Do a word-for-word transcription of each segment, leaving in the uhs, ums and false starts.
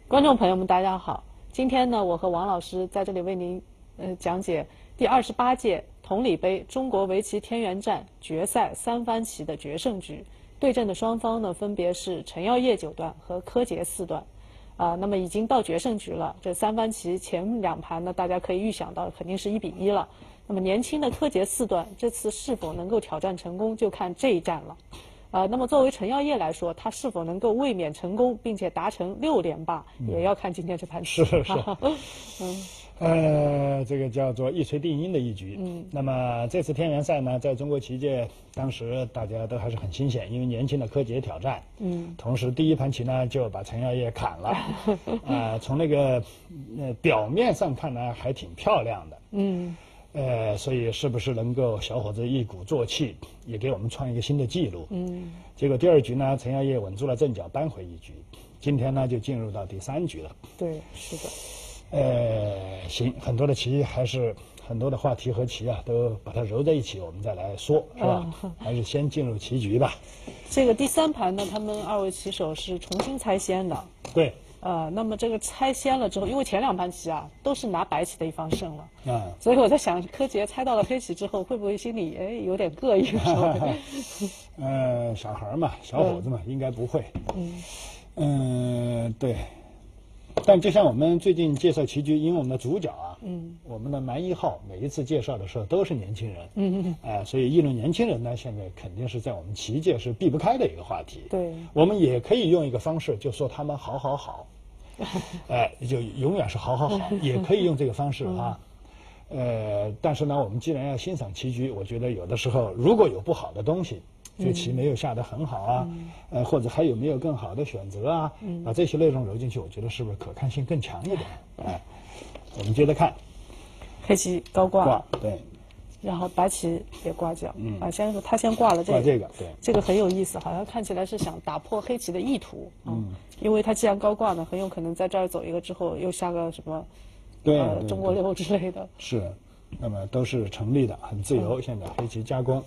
观众朋友们，大家好！今天呢，我和王老师在这里为您呃讲解第二十八届同里杯中国围棋天元战决赛三番棋的决胜局。对阵的双方呢，分别是陈耀烨九段和柯洁四段。啊、呃，那么已经到决胜局了。这三番棋前两盘呢，大家可以预想到肯定是一比一了。那么年轻的柯洁四段这次是否能够挑战成功，就看这一战了。呃，那么作为陈耀烨来说，他是否能够卫冕成功，并且达成六连霸，嗯、也要看今天这盘棋。 是是，嗯，呃，这个叫做一锤定音的一局。嗯，那么这次天元赛呢，在中国棋界，当时大家都还是很新鲜，因为年轻的柯洁挑战。嗯，同时第一盘棋呢，就把陈耀烨砍了。啊、呃，从那个呃表面上看呢，还挺漂亮的。嗯。呃，所以是不是能够小伙子一鼓作气，也给我们创一个新的记录？嗯。结果第二局呢，陈耀烨稳住了阵脚，扳回一局。今天呢，就进入到第三局了。 对，是的。 呃，行，很多的棋还是很多的话题和棋啊，都把它揉在一起，我们再来说，是吧？嗯、还是先进入棋局吧。 这个第三盘呢，他们二位棋手是重新猜先的。 对。 呃，那么这个猜先了之后，因为前两盘棋啊都是拿白棋的一方胜了， 啊、嗯， 所以我在想，柯洁猜到了黑棋之后，会不会心里哎有点膈应？ 呃，小孩嘛，小伙子嘛，嗯、应该不会。嗯，嗯、呃，对。但就像我们最近介绍棋局，因为我们的主角啊，嗯，我们的蛮一号每一次介绍的时候都是年轻人，嗯嗯，哎、呃，所以议论年轻人呢，现在肯定是在我们棋界是避不开的一个话题。 对， 我们也可以用一个方式，就说他们好好好。哎，就永远是好好好，也可以用这个方式啊。呃，但是呢，我们既然要欣赏棋局，我觉得有的时候如果有不好的东西，这个棋没有下得很好啊，嗯、呃，或者还有没有更好的选择啊，嗯、把这些内容揉进去，我觉得是不是可看性更强一点？哎，我们接着看， 黑棋高挂， 挂对。 然后白棋也挂角，嗯啊，先说他先挂了这个， 挂这个，对， 这个很有意思，好像看起来是想打破黑棋的意图，嗯，因为他既然高挂呢，很有可能在这儿走一个之后又下个什么， 对， 呃，中国六之类的， 是，那么都是成立的，很自由。嗯、现在黑棋加工，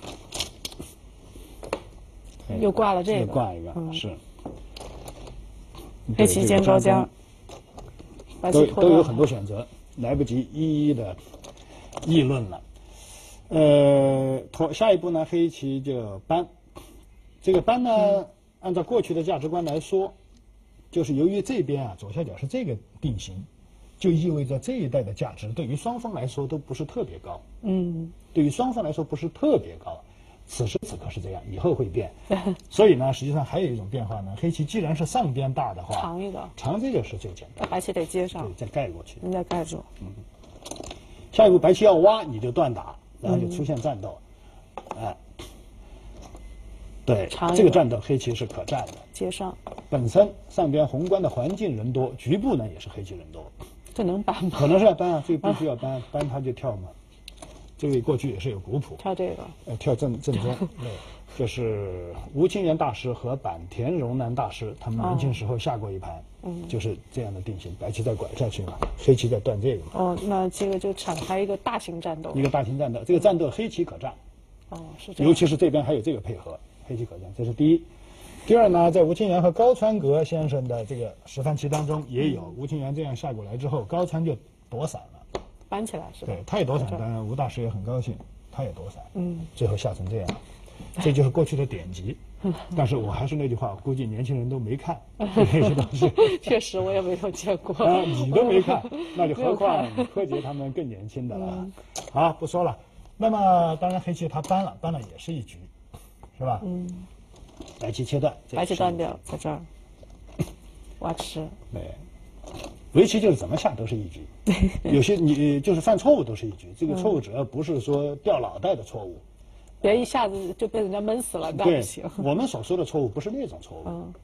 又挂了这个， 又挂一个，嗯、是， 黑棋尖高将，白棋都都有很多选择，来不及一一的议论了。呃，拖下一步呢，黑棋就扳。这个扳呢，嗯、按照过去的价值观来说，就是由于这边啊左下角是这个定型，就意味着这一带的价值对于双方来说都不是特别高。嗯，对于双方来说不是特别高。此时此刻是这样，以后会变。所以呢，实际上还有一种变化呢，黑棋既然是上边大的话， 长一个， 长这个是最简单。 白棋得接上， 对，再盖过去。 你再盖住。 嗯。下一步白棋要挖，你就断打。然后就出现战斗，哎、嗯，对，这个战斗黑棋是可战的。 接上， 本身上边宏观的环境人多，局部呢也是黑棋人多。 这能扳吗？ 可能是要扳啊，这个必须要扳，扳他就跳嘛。这位过去也是有古谱。 跳这个。 呃，跳正正中。对，这是吴清源大师和坂田荣男大师他们年轻时候下过一盘。嗯，就是这样的定型，白棋再拐下去嘛，黑棋再断这个嘛。 哦，那这个就展开一个大型战斗。 一个大型战斗，这个战斗黑棋可战。 哦，是这样。 尤其是这边还有这个配合，黑棋可战，这是第一。第二呢，在吴清源和高川阁先生的这个十番棋当中也有，嗯、吴清源这样下过来之后，高川就躲闪了， 搬起来是吧？ 对，他也躲闪，当然吴大师也很高兴，他也躲闪，嗯，最后下成这样，这就是过去的典籍。但是我还是那句话，估计年轻人都没看这些东西。 确实，我也没有见过。 啊，你都没看，那就何况柯洁他们更年轻的了。嗯、好，不说了。那么，当然黑棋他扳了，扳了也是一局，是吧？嗯。白棋切断， 白棋断掉，在这儿。挖吃。 对。围棋就是怎么下都是一局，有些你就是犯错误都是一局。这个错误只要不是说掉脑袋的错误。 别一下子就被人家闷死了，那不行。 我们所说的错误不是那种错误。嗯。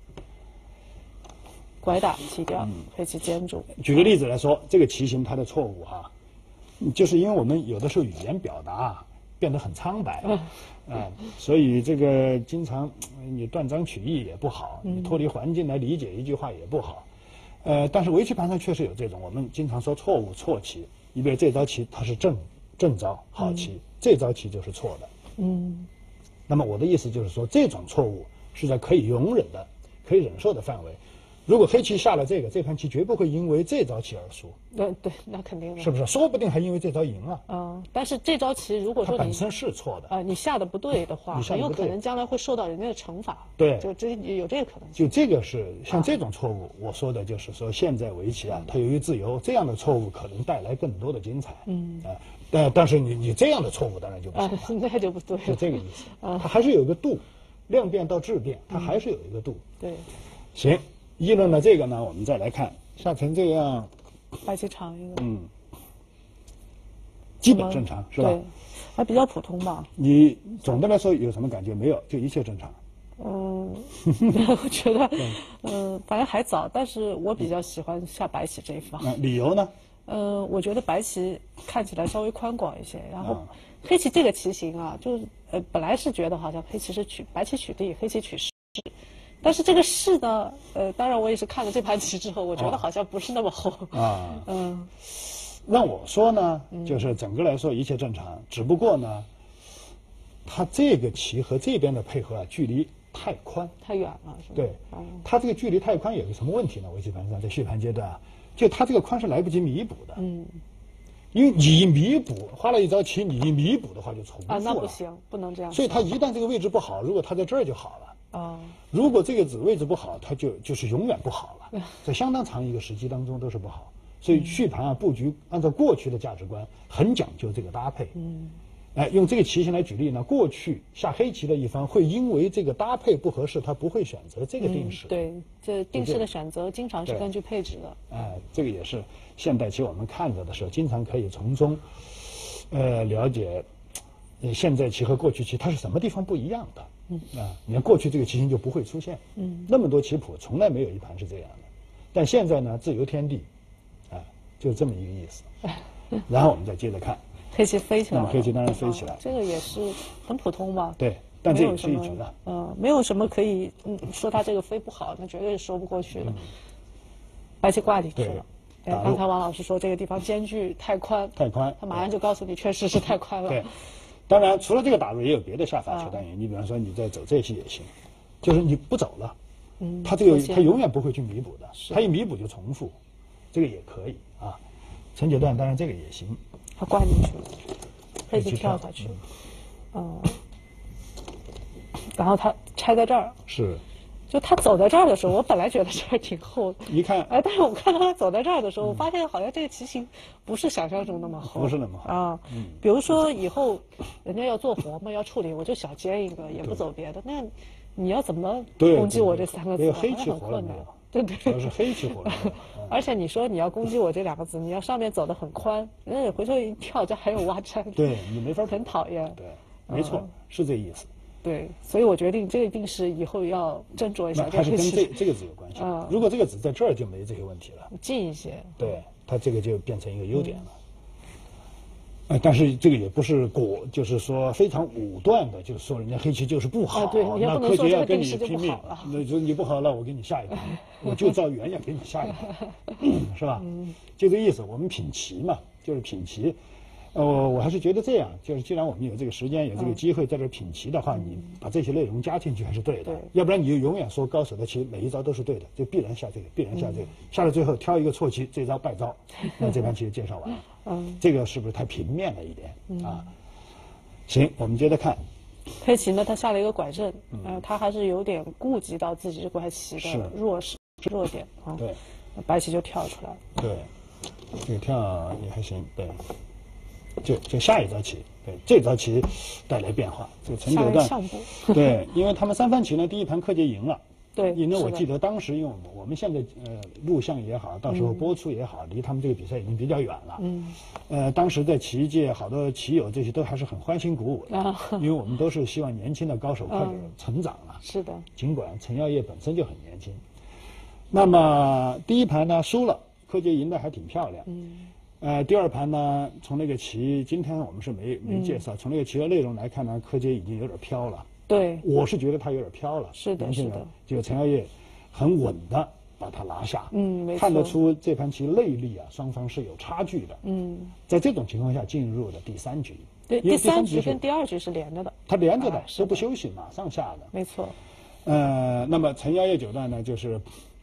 拐打弃掉，嗯、黑棋尖住。 举个例子来说，这个棋形它的错误哈，就是因为我们有的时候语言表达变得很苍白，啊、嗯呃，所以这个经常你断章取义也不好，你脱离环境来理解一句话也不好。呃，但是围棋盘上确实有这种，我们经常说错误错棋，因为这招棋它是正正招好棋，嗯、这招棋就是错的。嗯，那么我的意思就是说，这种错误是在可以容忍的、可以忍受的范围。 如果黑棋下了这个，这盘棋绝不会因为这招棋而输。 对对，那肯定的。 是不是？说不定还因为这招赢了。 嗯，但是这招棋如果说它本身是错的啊、呃，你下的不对的话，很有可能将来会受到人家的惩罚。 对， 就这有这个可能性。 就这个是像这种错误，啊、我说的就是说现在围棋啊，它由于自由，这样的错误可能带来更多的精彩。嗯啊，但但是你你这样的错误当然就不行了， 啊、那就不对了。 是这个意思。啊，它还是有一个度，量变到质变，它还是有一个度。 嗯、对。 行，议论了这个呢，我们再来看下成这样。 白棋长一个。 嗯。基本正常是吧？ 对，还比较普通吧。 你总的来说有什么感觉没有？就一切正常。 嗯，我觉得，嗯，反正还早，但是我比较喜欢下白棋这一方。 那理由呢？ 呃，我觉得白棋看起来稍微宽广一些，然后黑棋这个棋形啊，就是呃本来是觉得好像黑棋是取白棋取地，黑棋取势，但是这个势呢，呃，当然我也是看了这盘棋之后，我觉得好像不是那么厚啊。 嗯， 让我说呢，就是整个来说一切正常，只不过呢，它这个棋和这边的配合啊，距离太宽， 太远了，是吧？ 对，嗯、它这个距离太宽有个什么问题呢？围棋盘上在续盘阶段啊，就它这个宽是来不及弥补的。嗯，因为你弥补花了一招棋，你弥补的话就重复了。 啊，那不行，不能这样。 所以它一旦这个位置不好，如果它在这儿就好了。 啊， 如果这个子位置不好，它就就是永远不好了，在相当长一个时期当中都是不好。所以续盘啊布局，按照过去的价值观，很讲究这个搭配。嗯，哎，用这个棋形来举例呢，过去下黑棋的一方会因为这个搭配不合适，他不会选择这个定式。 嗯、对，这定式的选择经常是根据配置的。 哎，这个也是现代棋我们看着的时候，经常可以从中，呃，了解，呃，现在棋和过去棋它是什么地方不一样的。嗯啊，你看过去这个棋形就不会出现，嗯，那么多棋谱从来没有一盘是这样的，但现在呢，自由天地，啊，就这么一个意思。然后我们再接着看， 黑棋飞起来了， 那么黑棋当然飞起来、 哦，这个也是很普通吧？ 对，但这也是一局的， 嗯，没有什么可以嗯说它这个飞不好，那绝对是说不过去的。嗯、白棋挂进去了。哎，刚才王老师说这个地方间距太宽， 太宽， 他马上就告诉你，确实是太宽了。 对。当然，除了这个打入，也有别的下法求单元。你比方说，你再走这些也行，就是你不走了，嗯，他这个他永远不会去弥补的，他一弥补就重复，这个也可以啊。成阶段当然这个也行。 他挂进去了，黑棋跳下去，嗯，然后他拆在这儿， 是， 就他走在这儿的时候，我本来觉得这儿挺厚的， 一看， 哎，但是我看到他走在这儿的时候，我发现好像这个棋形不是想象中那么厚， 不是那么厚啊。嗯，比如说以后人家要做活嘛，要处理，我就小尖一个，也不走别的，那你要怎么攻击我这三个字？ 黑棋活了没有？ 对对， 主要是黑棋活了。 而且你说你要攻击我这两个字，你要上面走得很宽，人家回头一跳，这还有挖占， 对你没法， 很讨厌。 对，没错，是这意思。 对，所以我决定这一定是以后要斟酌一下。 它是跟这这个字有关系。嗯，如果这个字在这儿就没这些问题了， 近一些。 对，它这个就变成一个优点了。呃，但是这个也不是果，就是说非常武断的，就是说人家黑棋就是不好， 对，你那柯洁要跟你拼命， 那就你不好了，我给你下一盘，我就照原样给你下一盘，是吧？就这意思。我们品棋嘛，就是品棋。呃，我还是觉得这样，就是既然我们有这个时间，有这个机会在这品棋的话，你把这些内容加进去还是对的。要不然你就永远说高手的棋每一招都是对的，就必然下这个，必然下这个，下到最后挑一个错棋，这招败招，那这盘棋就介绍完了。嗯，这个是不是太平面了一点、嗯、啊？行，我们接着看。 黑棋呢，他下了一个拐阵，嗯、呃，他还是有点顾及到自己这块棋的弱势弱点啊。 对， 白棋就跳出来了。 对，这个跳也还行。对，就就下一招棋，对，这招棋带来变化。这个成阶段，对，因为他们三番棋呢，第一盘柯洁赢了。 对， 因为我记得当时，因为我们现在呃录像也好，到时候播出也好，嗯、离他们这个比赛已经比较远了。嗯。呃，当时在棋界，好多棋友这些都还是很欢欣鼓舞的，啊、因为我们都是希望年轻的高手快点成长了。 嗯、是的。 尽管陈耀烨本身就很年轻，那么第一盘呢输了，柯洁赢得还挺漂亮。嗯。呃，第二盘呢，从那个棋，今天我们是没没介绍，嗯、从那个棋的内容来看呢，柯洁已经有点飘了。 对， 我是觉得他有点飘了。 是的，是的。 就陈耀烨很稳的把他拿下， 嗯，没错。 看得出这盘棋内力啊，双方是有差距的。嗯，在这种情况下进入了第三局。 对，第三局跟第二局是连着的。 他连着的，都不休息，马上下的。 没错。 呃，那么陈耀烨九段呢，就是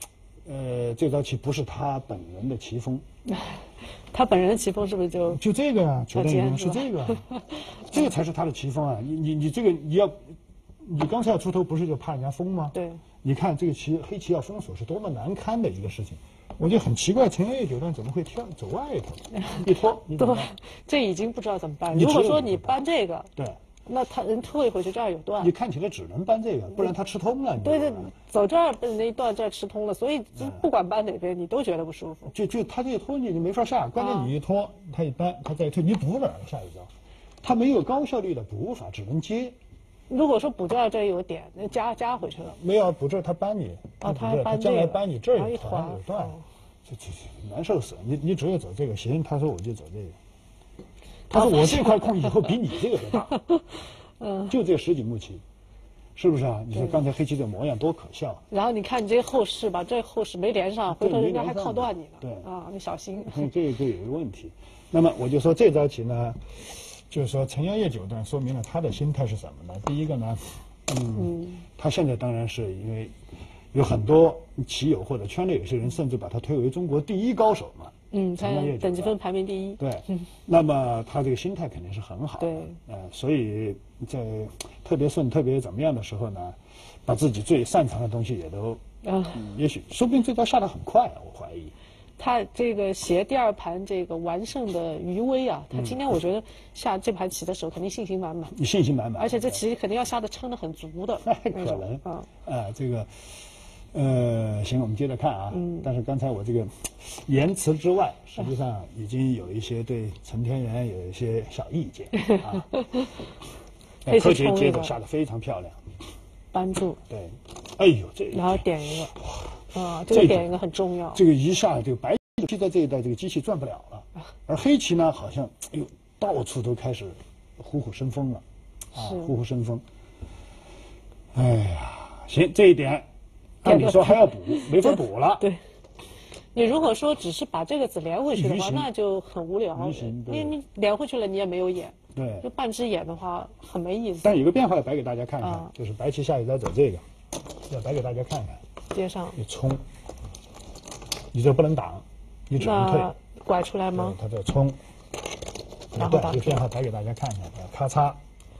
呃，这招棋不是他本人的棋风。 他本人的棋风是不是就就这个呀、啊？九段赢是这个、啊，这个才是他的棋风啊！你你你这个你要，你刚才要出头不是就怕人家封吗？ 对。你看这个棋黑棋要封锁是多么难堪的一个事情，我就很奇怪，陈月九段怎么会跳走外头？一拖，你怎么办？ 这已经不知道怎么办。如果说你搬这个， 对。 那他人退回去这儿有段， 你看起来只能搬这个，不然他吃通了。 对对，走这儿那一段这儿吃通了，所以不管搬哪边你都觉得不舒服。 就就他这一拖你就没法下，关键你一拖他一搬他再退，你补哪儿下一招？他没有高效率的补法，只能接。 如果说补这儿这有点，那加加回去了。 没有补这儿他搬你， 哦，他还搬将来搬你这儿一团有段，这这难受死了。你你只有走这个行，他说我就走这个。他说我这块空以后比你这个还大。嗯，就这十几目棋，是不是啊？你说刚才黑棋这模样多可笑。 然后你看你这后势吧，这后势没连上，回头人家还靠断你呢。 对啊，你小心。 这个有一个问题。那么我就说这招棋呢，就是说陈阳业九段说明了他的心态是什么呢？第一个呢，嗯，嗯他现在当然是因为有很多棋友或者圈内有些人甚至把他推为中国第一高手嘛。 嗯，他等级分排名第一。 对，嗯、那么他这个心态肯定是很好的。 对， 呃，所以在特别顺、特别怎么样的时候呢，把自己最擅长的东西也都，啊、嗯，也许说不定这招下得很快，我怀疑。 他这个携第二盘这个完胜的余威啊，他今天我觉得下这盘棋的时候肯定信心满满。 你信心满满， 而且这棋肯定要下得撑得很足的。 可能啊，啊，这个。呃，行，我们接着看啊。嗯。但是刚才我这个言辞之外，实际上已经有一些对陈天元有一些小意见啊。柯洁接着下得非常漂亮， 扳住。 对，哎呦，这然后点一个，啊，这个点一个很重要。 这个一下，这个白棋在这一代这个机器转不了了，而黑棋呢，好像哎呦，到处都开始虎虎生风了，啊，虎虎生风。哎呀，行，这一点。按理说还要补，没法补了。 对，你如果说只是把这个子连回去的话，那就很无聊。因为你连回去了，你也没有眼。 对， 就半只眼的话，很没意思。 但有个变化要摆给大家看看，啊、就是白棋下一招走这个，要摆给大家看看。 接上。 你冲，你这不能挡，你只能退。 拐出来吗？ 他这冲， 然后这个变化摆给大家看看，咔嚓。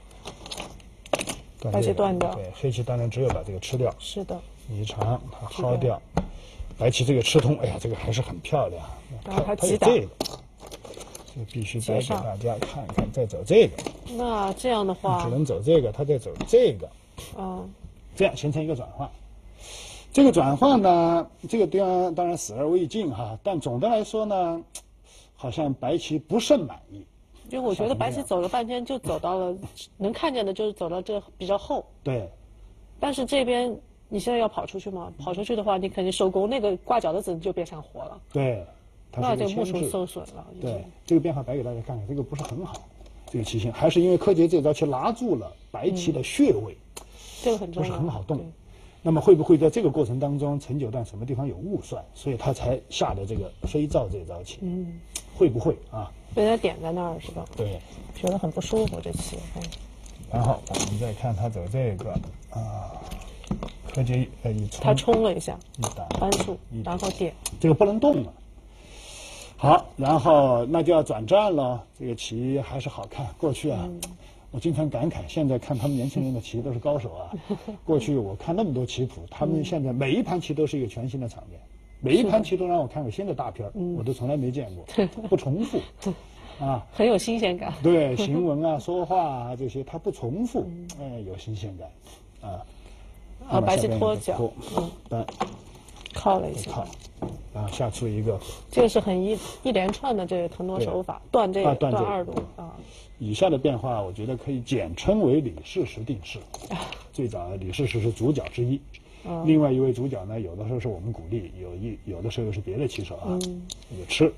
白棋断掉。 对，黑棋当然只有把这个吃掉。 是的。 一长，它薅掉，白棋这个吃通，哎呀，这个还是很漂亮。 它它有这个，这个必须摆给大家看看。再走这个， 那这样的话， 只能走这个，他再走这个， 嗯， 这样形成一个转换。这个转换呢，这个地方当然死而未尽哈，但总的来说呢，好像白棋不甚满意。 因为我觉得白棋走了半天，就走到了能看见的，就是走到这比较后。 对。 但是这边你现在要跑出去吗？跑出去的话，你肯定手工那个挂角的子就变成活了。 对， 那这个目数受损了。 对，这个变化摆给大家看看，这个不是很好。这个棋形还是因为柯洁这招棋拿住了白棋的穴位， 嗯、这个很重要， 不是很好动。那么会不会在这个过程当中，陈九段什么地方有误算，所以他才下的这个飞照这招棋？嗯，会不会啊？ 被人家点在那儿是吧？ 对， 觉得很不舒服这棋。嗯、 然后我们再看他走这个啊。柯洁呃一冲， 他冲了一下， 一打扳住，然后点， 这个不能动了。好，然后那就要转战了。这个棋还是好看。过去啊，嗯、我经常感慨，现在看他们年轻人的棋都是高手啊。过去我看那么多棋谱，他们现在每一盘棋都是一个全新的场面，每一盘棋都让我看个新的大片，嗯、我都从来没见过，不重复。啊， 很有新鲜感。 对，行文啊、说话啊这些，它不重复，嗯、哎，有新鲜感，啊。 啊，白棋拖脚， 嗯，单靠了一下， 靠，然后下出一个， 这个是很一一连串的这个腾挪手法，断这个断二路啊。 以下的变化，我觉得可以简称为李世石定式。最早李世石是主角之一，另外一位主角呢，有的时候是我们鼓励，有一有的时候是别的棋手啊，也吃。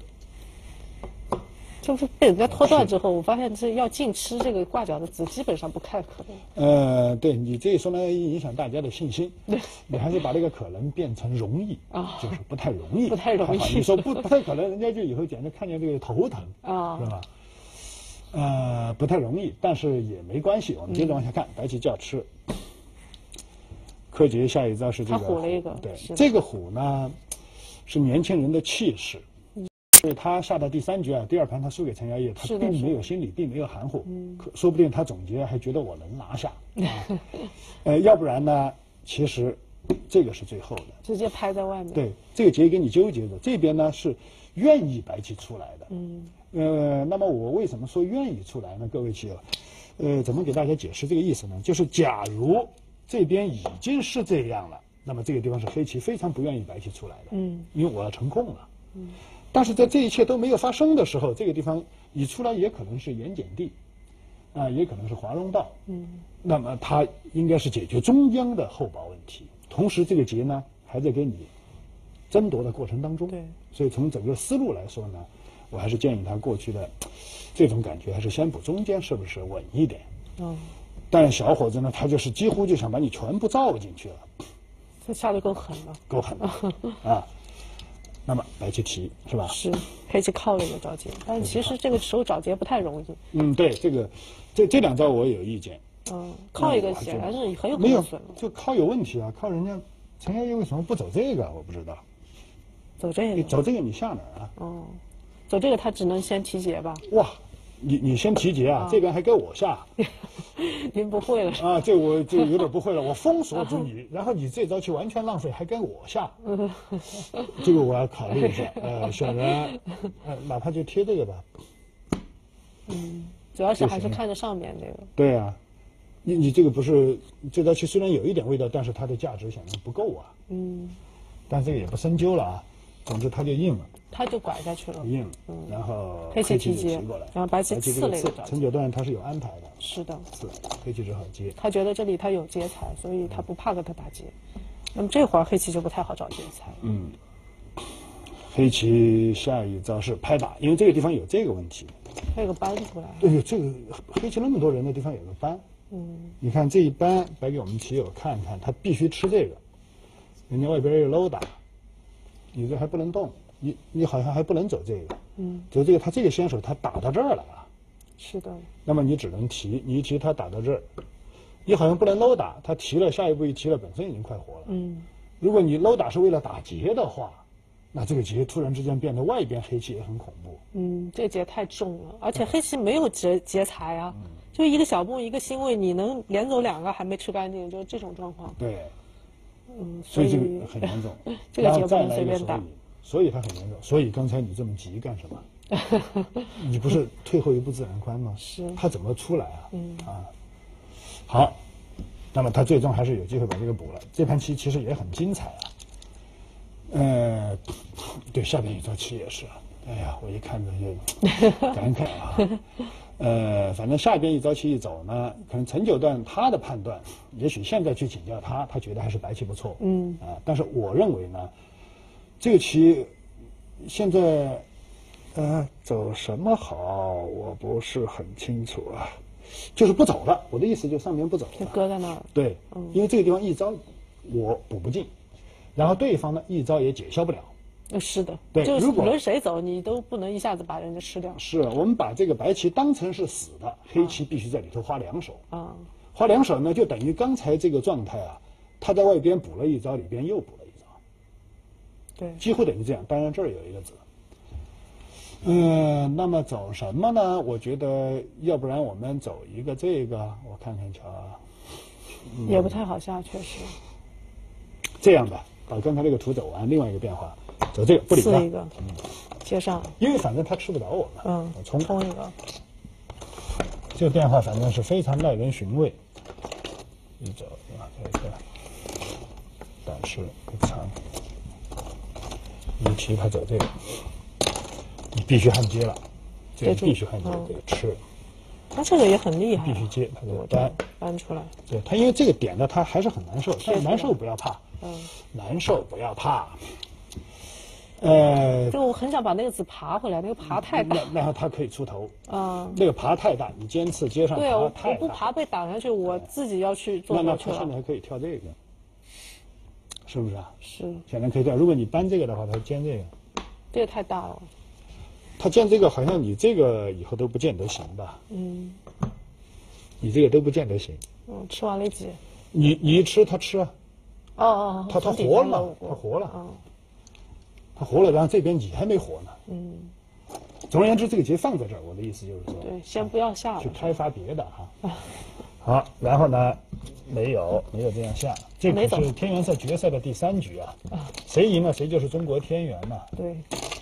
就是被人家拖断之后，我发现这要净吃这个挂角的子，基本上不太可能。 呃，对你这一说呢，影响大家的信心。你还是把这个可能变成容易啊，就是不太容易， 不太容易。 你说不不太可能，人家就以后简直看见这个头疼啊，是吧？呃，不太容易，但是也没关系。我们接着往下看，白棋就要吃。柯洁下一招是这个， 他虎了一个， 对，这个虎呢。 是年轻人的气势。所以他下到第三局啊，第二盘他输给陈瑶烨，他并没有心理，并没有含糊，嗯，说不定他总结还觉得我能拿下，啊、呃，要不然呢，其实这个是最后的， 直接拍在外面。 对，这个结给你纠结的，这边呢是愿意白棋出来的，嗯，呃，那么我为什么说愿意出来呢？各位棋友，呃，怎么给大家解释这个意思呢？就是假如这边已经是这样了，那么这个地方是黑棋非常不愿意白棋出来的，嗯，因为我要成空了，嗯。但是在这一切都没有发生的时候，这个地方你出来也可能是盐碱地，啊，也可能是华容道。嗯，那么它应该是解决中央的后保问题，同时这个劫呢还在给你争夺的过程当中。对，所以从整个思路来说呢，我还是建议他过去的这种感觉还是先补中间，是不是稳一点？嗯，但是小伙子呢，他就是几乎就想把你全部罩进去了。 这下的够狠了。 够狠了啊！那么白棋提是吧？ 是，黑棋靠了一个找劫，但是其实这个时候找劫不太容易。 嗯，对，这个这这两招我有意见。 嗯，靠一个显然是很有可没有能损了。 就靠有问题啊！靠人家陈瑶烨为什么不走这个？我不知道。 走这个？ 走这个你下哪儿啊？ 哦，走这个他只能先提劫吧？ 哇！你你先提劫啊，啊这边还给我下， 您不会了啊？这我就有点不会了。我封锁住你，然后你这招棋完全浪费，还跟我下，这个我要考虑一下。呃，小人，呃，哪怕就贴这个吧。 嗯，主要是还是看着上面这个。 对啊，你你这个不是这招棋虽然有一点味道，但是它的价值显然不够啊。嗯，但这个也不深究了啊。总之它就硬了。 他就拐下去了， 硬，嗯，然后黑棋提劫过来，然后白棋刺了一个。 陈九段他是有安排的， 是的， 刺，黑棋只好接。 他觉得这里他有劫财，所以他不怕跟他打劫。那么这会儿黑棋就不太好找劫财。 嗯，黑棋下一招是拍打，因为这个地方有这个问题， 还有个扳出来。 对，这个黑棋那么多人的地方有个扳。嗯，你看这一扳，摆给我们棋友看看，他必须吃这个，人家外边有搂打，你这还不能动。你你好像还不能走这个，嗯，走这个他这个先手他打到这儿了啊， 是的。 那么你只能提，你一提他打到这儿，你好像不能搂打，他提了下一步一提了，本身已经快活了，嗯。如果你搂打是为了打劫的话，那这个劫突然之间变得外边黑棋也很恐怖。 嗯，这个劫太重了，而且黑棋没有劫劫财啊，嗯、就一个小步一个星位，你能连走两个还没吃干净，就这种状况。 对， 嗯， 所以这个很严重， 这个劫不能随便打。 所以它很严重，所以刚才你这么急干什么？你不是退后一步自然宽吗？ 是。 他怎么出来啊？嗯啊，好，那么他最终还是有机会把这个补了。这盘棋其实也很精彩啊。呃，对，下边一招棋也是，哎呀，我一看着就感慨啊。呃，反正下边一招棋一走呢，可能陈九段他的判断，也许现在去请教他，他觉得还是白棋不错。嗯啊，但是我认为呢。这个棋现在呃走什么好，我不是很清楚啊，就是不走了。我的意思就上面不走了， 就搁在那儿。 对，嗯，因为这个地方一招我补不进，然后对方呢一招也解消不了。 是的， 对， 就是无论谁走，你都不能一下子把人家吃掉。 是我们把这个白棋当成是死的，黑棋必须在里头花两手啊，花两手呢就等于刚才这个状态啊，他在外边补了一招，里边又补了一招。 对， 几乎等于这样。当然这儿有一个子。嗯、呃，那么走什么呢？我觉得要不然我们走一个这个，我看看瞧啊、 嗯，也不太好下，确实。 这样吧，把刚才这个图走完，另外一个变化，走这个不理他， 一个，嗯，接上。 因为反正他吃不着我们， 嗯， 我冲冲一个。 这个变化反正是非常耐人寻味。一走啊，这个，但是不长。你提他走这个，你必须焊接了，这个必须焊接，这个吃。 他这个也很厉害， 必须接，他就搬搬出来。 对他，因为这个点呢，他还是很难受，但是难受不要怕，嗯，难受不要怕。呃， 就我很想把那个子爬回来，那个爬太大。 那那他可以出头啊，那个爬太大，你尖刺接上爬太大。对， 我不爬被打上去，我自己要去做。 那那他现在还可以跳这个。是不是啊？ 是， 显然可以这样。如果你搬这个的话，它尖这个， 这个太大了。 它尖这个，好像你这个以后都不见得行吧？嗯，你这个都不见得行。 嗯，吃完了几？ 你你一吃，它吃啊。 哦哦， 它它活了，它活了。嗯， 他活了，然后这边你还没活呢。嗯。总而言之，这个劫放在这儿，我的意思就是说， 对，先不要下了， 去开发别的哈。好，然后呢，没有没有这样下，这可是天元赛决赛的第三局啊，谁赢了谁就是中国天元嘛。 对。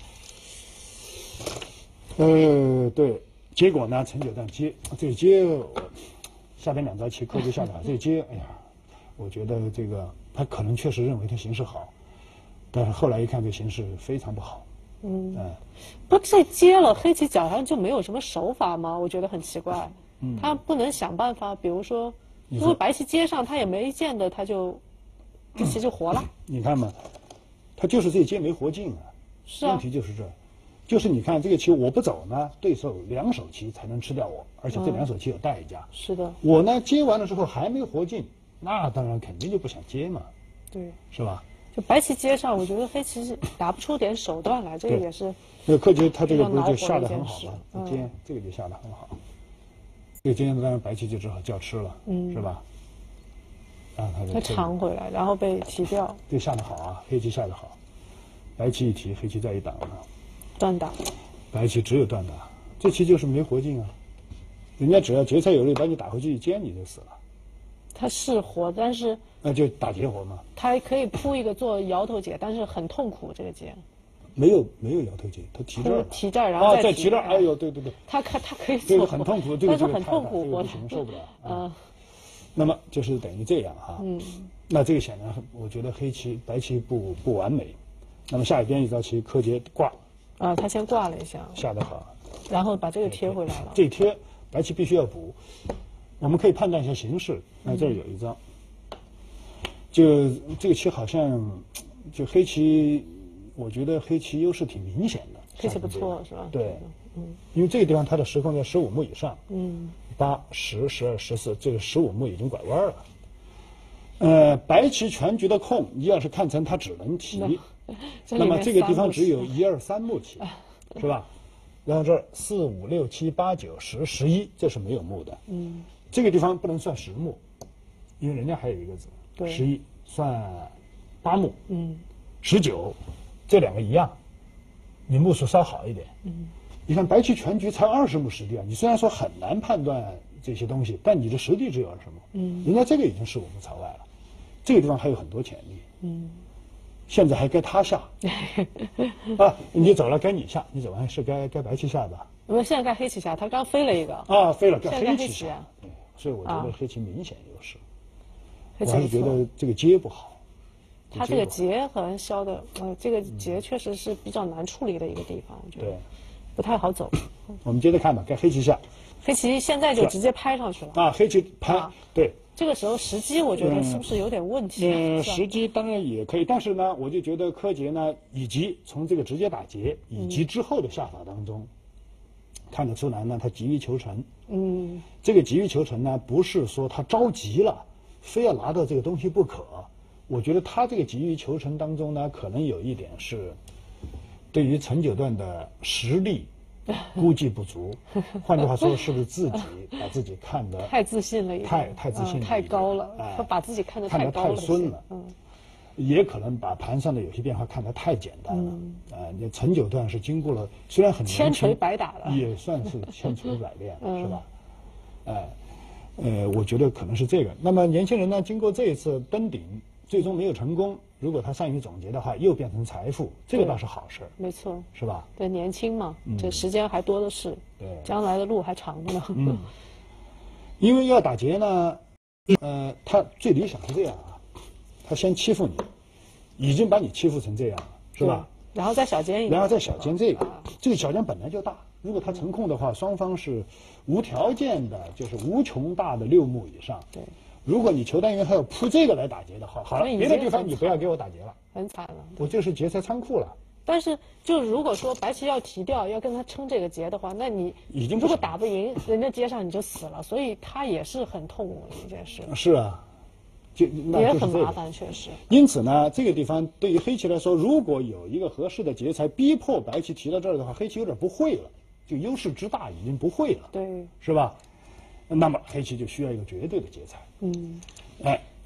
呃，对，结果呢，陈九段接这个接，下边两招棋科就下的好，这个接，哎呀，我觉得这个他可能确实认为他形势好，但是后来一看这形势非常不好。嗯，哎， 不，这接了黑棋脚上就没有什么手法吗？我觉得很奇怪。嗯，他不能想办法，比如说，如果白棋接上，他也没见的，他就这棋就活了。 你看嘛，他就是这接没活进啊。 是啊。 问题就是这，就是你看这个棋我不走呢，对手两手棋才能吃掉我，而且这两手棋有代价。 是的。 我呢接完了之后还没活进，那当然肯定就不想接嘛。 对。 是吧？ 就白棋接上，我觉得黑棋打不出点手段来，这个也是。 那个柯洁他这个不就下得很好吗？接这个就下得很好。这个今天当然白棋就只好叫吃了，嗯，是吧？然后他就他长回来，然后被提掉。 这下得好啊，黑棋下得好，白棋一提，黑棋再一挡啊， 断打。 白棋只有断打，这棋就是没活进啊。人家只要劫财有力，把你打回去一接你就死了。 他是活，但是那就打劫活嘛。 他还可以铺一个做摇头劫，但是很痛苦这个劫。 没有没有摇头劫，他提这儿， 提这儿，然后再提这儿，哎呦，对对对， 他可他可以做， 这个很痛苦，这个但是很痛苦， 我不行，受不了。 嗯， 那么就是等于这样哈，嗯，那这个显然我觉得黑棋白棋不不完美，那么下一边一招棋柯洁挂， 啊，他先挂了一下， 下得好， 然后把这个贴回来了， 这一贴白棋必须要补，我们可以判断一下形势，那这儿有一招，就这个棋好像就黑棋。我觉得黑棋优势挺明显的， 黑棋不错是吧？ 对，嗯，因为这个地方它的时空在十五目以上，嗯，八、十、十二、十四，这个十五目已经拐弯了。呃，白棋全局的空，你要是看成它只能提，那么这个地方只有一二三目棋，是吧？然后这儿四五六七八九十十一，这是没有目的，嗯，这个地方不能算十目，因为人家还有一个子，十一算八目，嗯，十九。这两个一样，你目数稍好一点。嗯，你看白棋全局才二十目实地啊，你虽然说很难判断这些东西，但你的实地只有二十目。嗯，人家这个已经十五目朝外了，这个地方还有很多潜力。嗯，现在还该他下。啊，你走了该你下，你走完是该该白棋下吧？ 我现在该黑棋下，他刚飞了一个。 啊，飞了，该黑棋下。对，所以我觉得黑棋明显优势。 我还是觉得这个接不好。 他这个劫好像消的，呃，这个劫确实是比较难处理的一个地方，我觉得不太好走。 我们接着看吧，该黑棋下。 黑棋现在就直接拍上去了。 啊，黑棋拍，对。 这个时候时机，我觉得是不是有点问题？ 嗯，时机当然也可以，但是呢，我就觉得柯洁呢，以及从这个直接打劫以及之后的下法当中，看得出来呢，他急于求成。嗯。这个急于求成呢，不是说他着急了，非要拿到这个东西不可。我觉得他这个急于求成当中呢，可能有一点是对于陈九段的实力估计不足。换句话说，是不是自己把自己看得太自信了一点， 太太自信了、 嗯，太高了，他、哎、把自己看得太高了， 看得太孙了。嗯，也可能把盘上的有些变化看得太简单了。嗯，呃，那陈九段是经过了虽然很年轻， 千锤百打了， 也算是千锤百炼，嗯、是吧？哎，呃，我觉得可能是这个。那么年轻人呢，经过这一次登顶。最终没有成功，如果他善于总结的话，又变成财富，这个倒是好事。 没错， 是吧？ 对，年轻嘛，嗯、这时间还多的是， 对， 将来的路还长着呢。 嗯，因为要打劫呢，呃，他最理想是这样啊，他先欺负你，已经把你欺负成这样了，是吧？ 然后再小尖一个， 然后再小尖这个，啊、这个小尖本来就大，如果他成控的话，双方是无条件的，就是无穷大的六目以上。 对。 如果你求单元还要铺这个来打劫的话，好了，别的地方你不要给我打劫了， 很惨了。 我就是劫财仓库了。 但是，就如果说白棋要提掉，要跟他撑这个劫的话，那你已经如果打不赢，人家接上你就死了，所以他也是很痛苦的一件事。 是啊，就那也很麻烦，确实。 因此呢，这个地方对于黑棋来说，如果有一个合适的劫财逼迫白棋提到这儿的话，黑棋有点不会了，就优势之大已经不会了， 对， 是吧？那么黑棋就需要一个绝对的劫财。嗯，哎，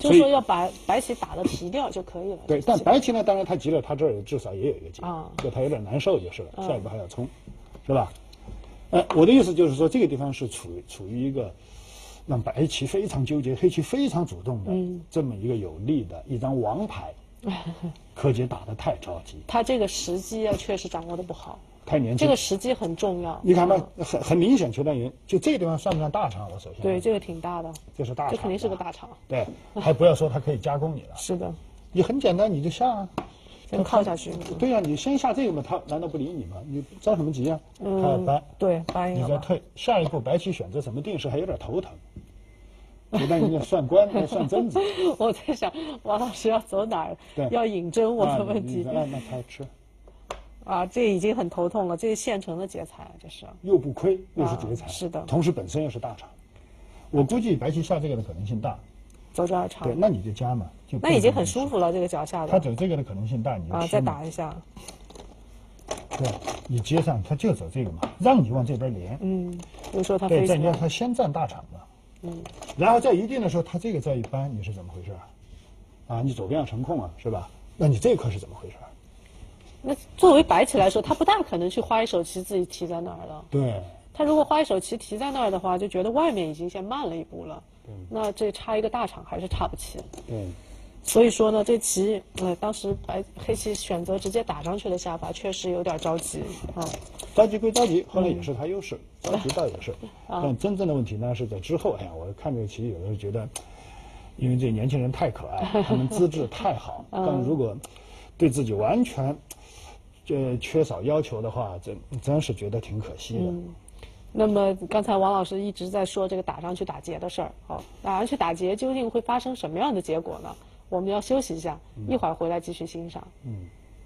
就是说要把白棋打的提掉就可以了。 对，但白棋呢，当然他急了，他这儿至少也有一个结， 啊， 就他有点难受就是了，下一步还要冲，是吧？呃，我的意思就是说，这个地方是处处于一个让白棋非常纠结、黑棋非常主动的、嗯、这么一个有利的一张王牌。柯洁打得太着急， 他这个时机啊，确实掌握的不好。 太年轻， 这个时机很重要。 你看吧，嗯、很很明显，邱丹云就这个地方算不算大场？我首先对，这个挺大的， 这是大场， 这肯定是个大场。 对，还不要说他可以加工你了。 是的， 你很简单，你就下啊， 先靠下去。 对呀、啊，你先下这个嘛，他难道不理你吗？你着什么急啊？ 嗯、 他要搬， 对，搬一个。 你再退，下一步白棋选择什么定式还有点头疼。邱丹云在算官，在算针子。 我在想，王老师要走哪儿？ 对， 要引针我的问题。 那那他吃。 啊，这已经很头痛了，这是现成的劫财，这是又不亏，又是劫财、 啊，是的。 同时本身又是大场，我估计白棋下这个的可能性大。 走这儿长。 对，那你就加嘛，就那已经很舒服了，这个脚下的。 他走这个的可能性大，你就啊，再打一下。 对，你接上他就走这个嘛，让你往这边连。 嗯，比如说他对，再让他先占大场嘛。嗯。然后在一定的时候，他这个再一搬，你是怎么回事啊？啊，你左边要成空啊，是吧？那你这块是怎么回事？ 那作为白棋来说，他不大可能去花一手棋自己提在那儿的。 对。 他如果花一手棋提在那儿的话，就觉得外面已经先慢了一步了。 对。 那这差一个大场还是差不起。 对。 所以说呢，这棋呃，当时白黑棋选择直接打上去的下法，确实有点着急啊。 着急归着急，后来也是他优势，着急倒也是。但真正的问题呢是在之后。哎呀，我看这个棋有的时候觉得，因为这年轻人太可爱，他们资质太好，但如果对自己完全这缺少要求的话，真真是觉得挺可惜的。 嗯，那么刚才王老师一直在说这个打上去打劫的事儿，好，打上去打劫究竟会发生什么样的结果呢？我们要休息一下，一会儿回来继续欣赏。 嗯。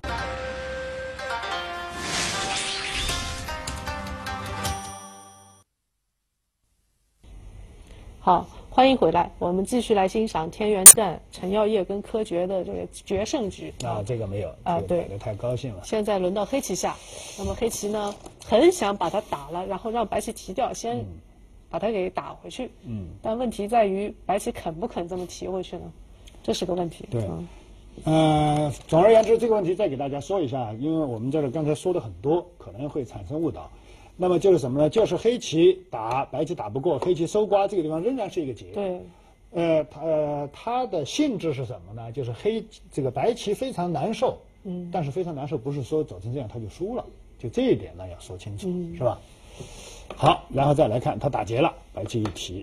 好，欢迎回来，我们继续来欣赏天元战陈耀烨跟柯洁的这个决胜局。 啊，这个没有啊，对， 太高兴了。 现在轮到黑棋下，那么黑棋呢，很想把它打了，然后让白棋提掉，先把它给打回去。嗯。但问题在于，白棋肯不肯这么提回去呢？这是个问题。 对。嗯。呃，总而言之，这个问题再给大家说一下，因为我们这里刚才说的很多，可能会产生误导。那么就是什么呢？就是黑棋打白棋打不过，黑棋收刮这个地方仍然是一个劫。 对。 呃，它呃它的性质是什么呢？就是黑这个白棋非常难受。嗯。但是非常难受，不是说走成这样他就输了，就这一点呢要说清楚，嗯、是吧？好，然后再来看他打劫了，白棋一提。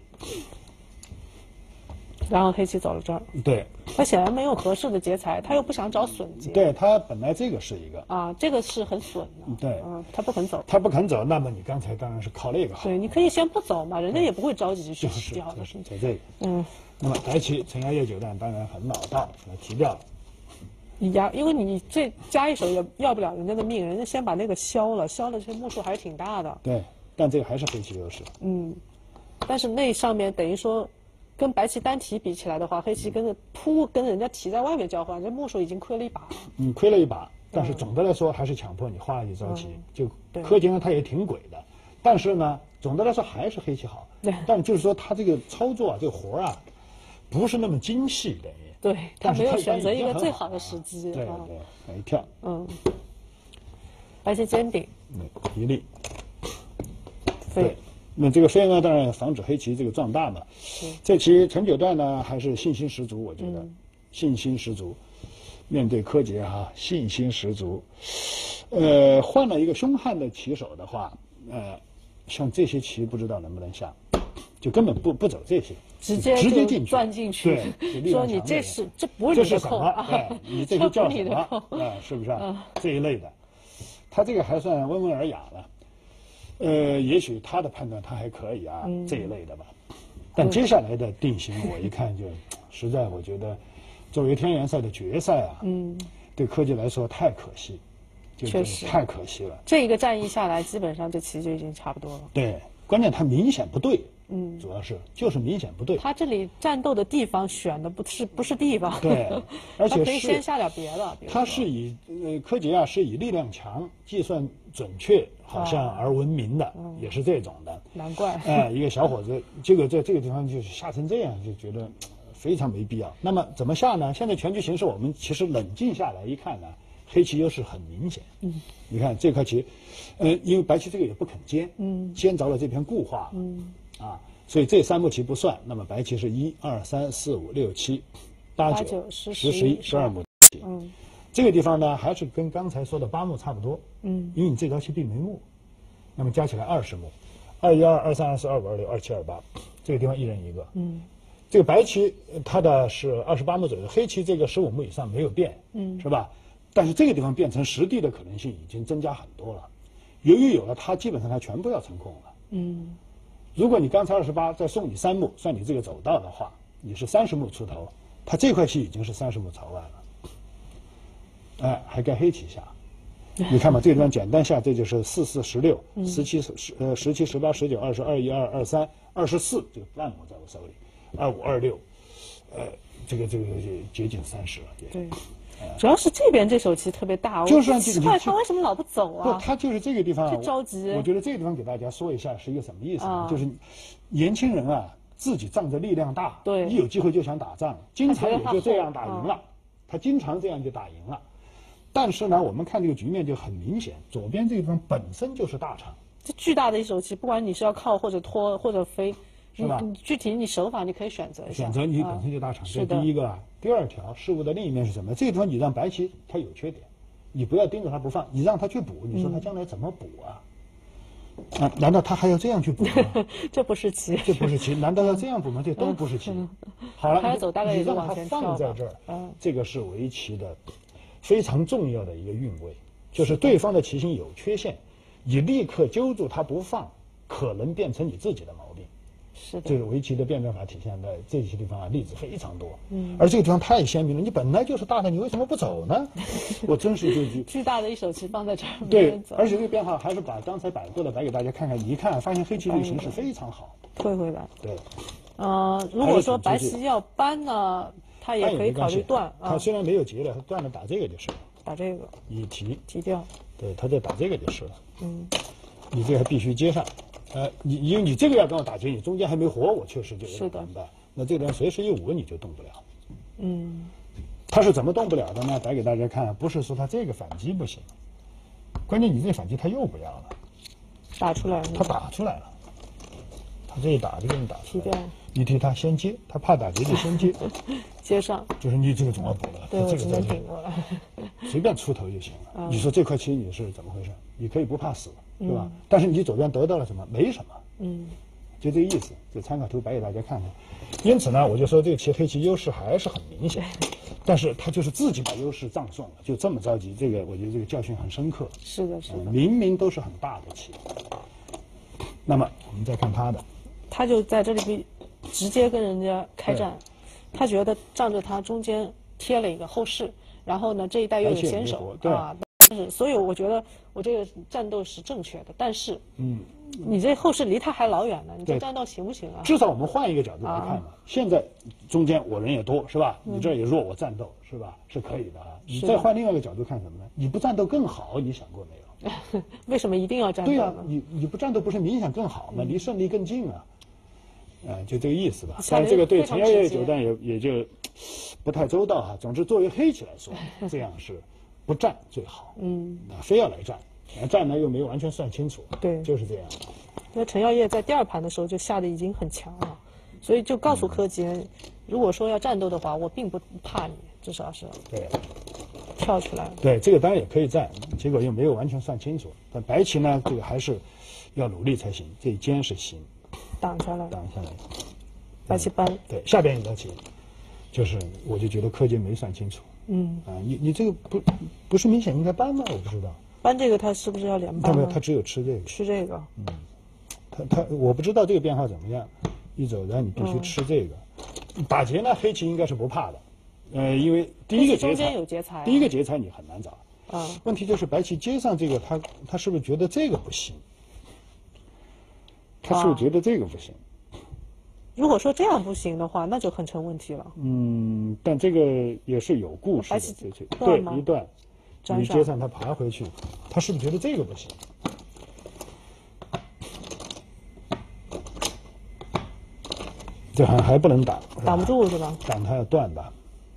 然后黑棋走了这儿， 对， 他显然没有合适的劫财，他又不想找损劫。 对，他本来这个是一个啊，这个是很损的。 对， 嗯，他不肯走， 他不肯走，那么你刚才当然是靠那个好。 对，你可以先不走嘛，人家也不会着急去提掉的。 就是在这个， 嗯。 那么白棋陈耀烨九段当然很老道，把它提掉了。 你压，因为你这加一手也要不了人家的命，人家先把那个消了，消了这目数还是挺大的。 对，但这个还是黑棋优势。 嗯，但是那上面等于说。跟白棋单提比起来的话，黑棋跟着扑跟人家提在外面交换，这目数已经亏了一把。 嗯，亏了一把，但是总的来说还是强迫你花一招棋。嗯、就柯洁呢，他也挺鬼的，但是呢，总的来说还是黑棋好。 对。 但就是说他这个操作啊，这个活啊，不是那么精细等于。 对，他没有选择一个最好的时机。 对对，来一跳。 嗯。白棋尖顶。 嗯，一力。 对。 那这个飞呢，当然防止黑棋这个壮大嘛。这棋陈九段呢，还是信心十足，我觉得、嗯、信心十足。面对柯洁哈，信心十足。呃，换了一个凶悍的棋手的话，呃，像这些棋不知道能不能下，就根本不不走这些， 直接直接进去钻进去。 对， 说你这是这不是你的空啊？哎，你这是叫什么？啊、呃，是不是、啊嗯？这一类的，他这个还算温文尔雅了。呃，也许他的判断他还可以啊，嗯、这一类的吧。但接下来的定型，我一看就，实在我觉得，作为天元赛的决赛啊，嗯，对柯洁来说太可惜， 确实太可惜了。 这一个战役下来，基本上这棋就已经差不多了。 对，关键他明显不对，嗯，主要是就是明显不对。 他这里战斗的地方选的不是不是地方， 对，而且他可以先下点别的。 他是以呃柯洁啊是以力量强、计算准确。好像而闻名的、嗯、也是这种的， 难怪。 哎、呃，一个小伙子，结果在这个地方就是下成这样，就觉得非常没必要。那么怎么下呢？现在全局形势我们其实冷静下来一看呢，黑棋优势很明显。嗯，你看这块棋，呃，因为白棋这个也不肯尖，嗯，尖着了这片固化，嗯，啊，所以这三步棋不算。那么白棋是一二三四五六七八九十十一十二目棋。嗯，这个地方呢还是跟刚才说的八目差不多。嗯，因为你这招棋并没目，那么加起来二十目，二一二二三二四二五二六二七二八，这个地方一人一个。嗯。这个白棋它的是二十八目左右，黑棋这个十五目以上没有变，嗯，是吧？但是这个地方变成实地的可能性已经增加很多了。由于有了它，基本上它全部要成功了。嗯，如果你刚才二十八再送你三目，算你这个走道的话，你是三十目出头，它这块棋已经是三十目朝外了。哎，还该黑棋下。你看嘛，这个地方简单下，这就是四四十六，十七十呃十七十八十九二十二一二二三二十四，这个半目在我手里。二五二六，呃，这个这个接近三十了。 对，主要是这边这手棋特别大， 就是我奇怪他为什么老不走啊？ 不，他就是这个地方就着急。 我觉得这个地方给大家说一下是一个什么意思呢？啊、就是年轻人啊，自己仗着力量大， 对， 一有机会就想打仗，经常也就这样打赢了。他, 他经常这样就打赢了。但是呢，我们看这个局面就很明显，左边这个地方本身就是大场， 这巨大的一手棋，不管你是要靠或者拖或者飞。是吧？你具体你手法你可以选择一下。 选择你本身就大场，这、啊、第一个啊。第二条，事物的另一面是什么？这个地方你让白棋它有缺点，你不要盯着它不放，你让它去补，你说它将来怎么补啊？嗯、啊，难道他还要这样去补吗？ 这不是棋， 这不是棋，难道要这样补吗？这都不是棋。好了， 他要走大概也就往前跳吧。你让它放在这儿，嗯，这个是围棋的非常重要的一个韵味，就是对方的棋形有缺陷，你立刻揪住它不放，可能变成你自己的毛病。 是的， 这个围棋的辩证法体现在这些地方啊，例子非常多。嗯，而这个地方太鲜明了，你本来就是大的，你为什么不走呢？我真是就巨大的一手棋放在这儿， 对，而且这个变化还是把刚才摆过的摆给大家看看，你一看发现黑棋这个形势非常好， 退回来。 对， 呃，如果说白棋要搬呢，他也可以考虑断。 他虽然没有劫了，他断了打这个就是了。 打这个。 以提提掉。 对，他再打这个就是了。嗯，你这还必须接上。呃，你因为你这个要跟我打劫，你中间还没活，我确实就有点明白。那这个人随时一舞你就动不了。嗯，他是怎么动不了的呢？摆给大家看，不是说他这个反击不行，关键你这反击他又不要了， 打出来了， 他打出来了，他这一打就给你打出来了。 提掉， 你替他先接，他怕打劫就先接， 接上， 就是你这个怎么补了？ 对， 这个能顶过来， 随便出头就行了。嗯、你说这块棋你是怎么回事？你可以不怕死。是吧？嗯、但是你左边得到了什么？没什么。嗯，就这个意思。这参考图摆给大家看看。因此呢，我就说这个棋黑棋优势还是很明显，但是他就是自己把优势葬送了，就这么着急。这个我觉得这个教训很深刻。 是的，是的。 嗯、明明都是很大的棋。那么我们再看他的， 他就在这里直接跟人家开战，他觉得仗着他中间贴了一个后势，然后呢这一带又有先手啊。是，所以我觉得我这个战斗是正确的，但是，嗯，你这后势离他还老远呢，你这战斗行不行啊？ 至少我们换一个角度来看嘛，啊、现在中间我人也多，是吧？你这儿也弱，我战斗是吧？是可以的啊。你再换另外一个角度看什么呢？你不战斗更好，你想过没有？为什么一定要战斗？ 对呀、啊，你你不战斗不是明显更好吗？离胜利更近啊。呃，就这个意思吧。但这个对陈耀烨九段也也就不太周到哈。总之，作为黑棋来说，这样是。不战最好，嗯，非要来战，战呢又没有完全算清楚， 对， 就是这样。 那陈耀烨在第二盘的时候就下的已经很强了，所以就告诉柯洁，嗯、如果说要战斗的话，我并不怕你，至少是对跳出来。 对，这个当然也可以战，结果又没有完全算清楚。但白棋呢，这个还是要努力才行，这一尖是行， 挡下来， 挡下来， 白棋搬。 对，下边一道棋，就是我就觉得柯洁没算清楚。嗯啊，你你这个不不是明显应该搬吗？我不知道搬这个他是不是要连搬？ 他没有，他只有吃这个， 吃这个。 嗯，他他我不知道这个变化怎么样。一走然后你必须吃这个，嗯、打劫呢黑棋应该是不怕的，呃，因为第一个劫材有劫材、啊， 第一个劫材你很难找。 啊， 问题就是白棋接上这个，他他是不是觉得这个不行？他是不是觉得这个不行？啊如果说这样不行的话，那就很成问题了。 嗯，但这个也是有故事的，这这对一段，你接上他爬回去，他是不是觉得这个不行？ 这还还不能挡， 挡不住是吧？ 挡它要断吧，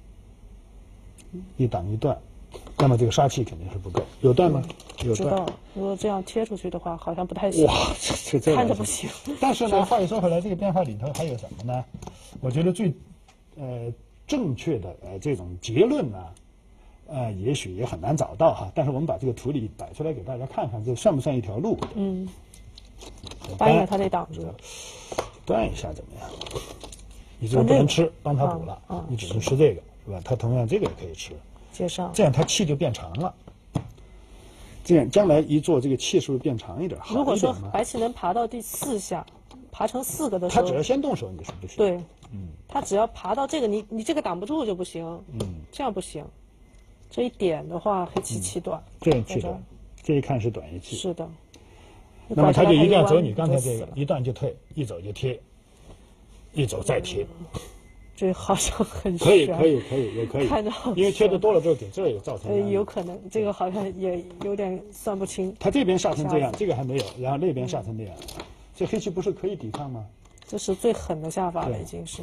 一挡一断，那么这个杀气肯定是不够。有断吗？有断。 知道了。如果这样贴出去的话，好像不太行。 哇，这这看着不行。 但是呢，话又说回来，这个变化里头还有什么呢？我觉得最呃正确的呃这种结论呢，呃也许也很难找到哈。但是我们把这个图里摆出来给大家看看，这算不算一条路？ 嗯。搬一下它得挡住。 断一下怎么样？你这个不能吃，帮他补了， 啊啊、 你只能吃这个，是吧？它同样这个也可以吃， 接上， 这样它气就变长了。这样将来一做这个气是不是变长一点？好一点。 如果说白棋能爬到第四下，爬成四个的时候， 他只要先动手，你是不行。 对， 嗯， 他只要爬到这个，你你这个挡不住就不行， 嗯， 这样不行。这一点的话，黑棋气短， 这样气短，这一看是短一气。 是的。 那么他就一定要走你刚才这个，一断就退，一走就贴，一走再贴。 这好像很可以，可以，可以，也可以。 看到， 因为贴的多了之后，给这儿也造成。 呃，有可能，这个好像也有点算不清。 他这边下成这样，这个还没有，然后那边下成这样，这黑棋不是可以抵抗吗？ 这是最狠的下法了，已经是。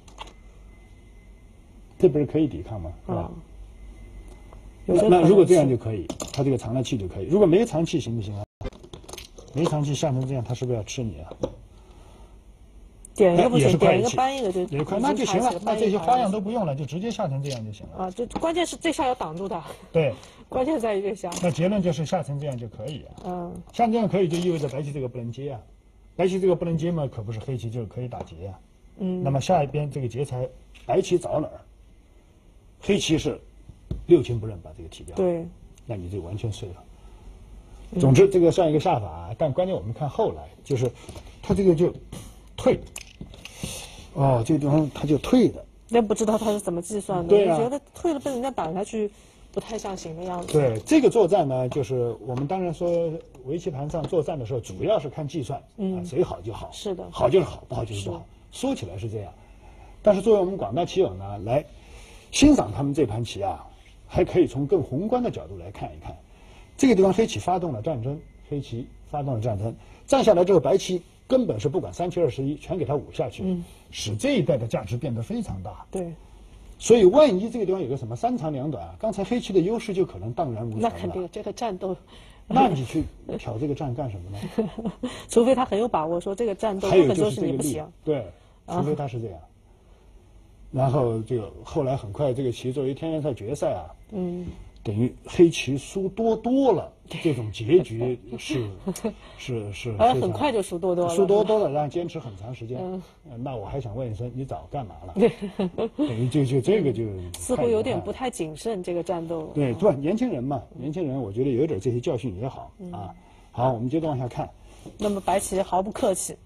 这不是可以抵抗吗？是吧？ 那那如果这样就可以，他这个藏了气就可以。如果没藏气行不行啊？没藏气下成这样，他是不是要吃你啊？ 点一个不行，点一个搬一个就也快，那就行了。那这些花样都不用了，就直接下成这样就行了。 啊，这关键是这下要挡住它。 对， 关键在于这下。 那结论就是下成这样就可以啊。 嗯。 像这样可以，就意味着白棋这个不能接啊。白棋这个不能接嘛，可不是黑棋就可以打劫啊。 嗯。 那么下一边这个劫财，白棋找哪儿？黑棋是六亲不认把这个提掉。 对。 那你这完全碎了。总之，这个算一个下法，但关键我们看后来，就是他这个就退。哦，这个地方他就退的。 那不知道他是怎么计算的？ 对啊， 我觉得退了被人家挡下去，不太像行的样子。 对，这个作战呢，就是我们当然说围棋盘上作战的时候，主要是看计算，嗯，啊、谁好就好， 是的， 好就是好，不好就是不好。说起来是这样，但是作为我们广大棋友呢，来欣赏他们这盘棋啊，还可以从更宏观的角度来看一看。这个地方黑棋发动了战争，黑棋发动了战争，站下来之后，白棋根本是不管三七二十一，全给他舞下去，嗯，使这一带的价值变得非常大。 对， 所以万一这个地方有个什么三长两短，刚才黑棋的优势就可能荡然无存了。 那肯定，这个战斗， 那你去挑这个战干什么呢？ 除非他很有把握，说这个战斗根本就是你不行。 对，除非他是这样。啊、然后这个后来很快，这个棋作为天元赛决赛啊，嗯。等于黑棋输多多了，这种结局是是是， 而很快就输多多了， 输多多了，让坚持很长时间。嗯，那我还想问一声，你早干嘛了？等于就就这个就似乎有点不太谨慎，这个战斗。 对，不，年轻人嘛，年轻人，我觉得有点这些教训也好啊。好，我们接着往下看。 那么白棋毫不客气，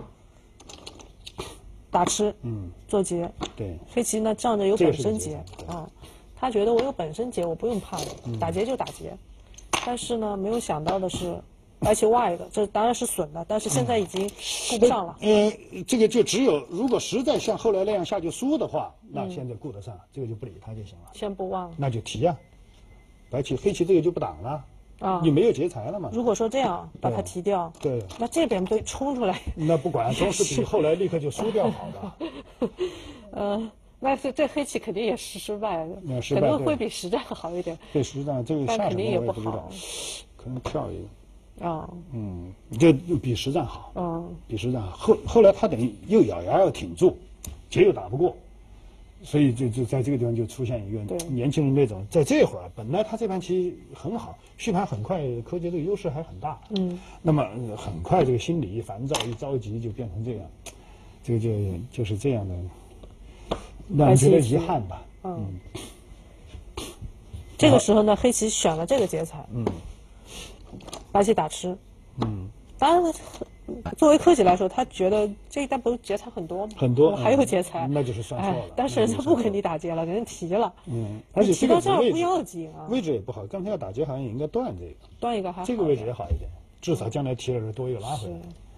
打吃，嗯，做劫。 对， 黑棋呢仗着有本身劫啊。他觉得我有本身劫，我不用怕的，打劫就打劫。但是呢，没有想到的是，白棋挖一个，这当然是损的，但是现在已经顾不上了。 呃，这个就只有如果实在像后来那样下就输的话，那现在顾得上，这个就不理他就行了。 先不忘。 那就提啊，白棋黑棋这个就不挡了啊，你没有劫财了嘛。 如果说这样把它提掉， 对， 那这边被冲出来， 那不管，总是比后来立刻就输掉好的。 呃。那这这黑棋肯定也是失败的， 可能会比实战好一点。 对实战这个下肯定也不好，可能跳一个。啊、哦。 嗯，这比实战好。 嗯、哦。 比实战好。后后来他等于又咬牙要挺住，劫又打不过，所以就就在这个地方就出现一个年轻人那种，在这会儿本来他这盘棋很好，续盘很快，柯洁这个优势还很大。嗯。那么很快这个心理一烦躁一着急就变成这样，这个就就是这样的。让人觉得遗憾吧。嗯， 这个时候呢，黑棋选了这个劫财。嗯，白棋打吃。嗯，当然，作为柯洁来说，他觉得这一单不是劫财很多吗？ 很多， 还有劫财， 那就是算错了。 但是人家不给你打劫了，给人提了。 嗯，而且提到这儿不要紧啊。 位置也不好，刚才要打劫好像也应该断这个。 断一个还好。 这个位置也好一点，至少将来提了人多又拉回来。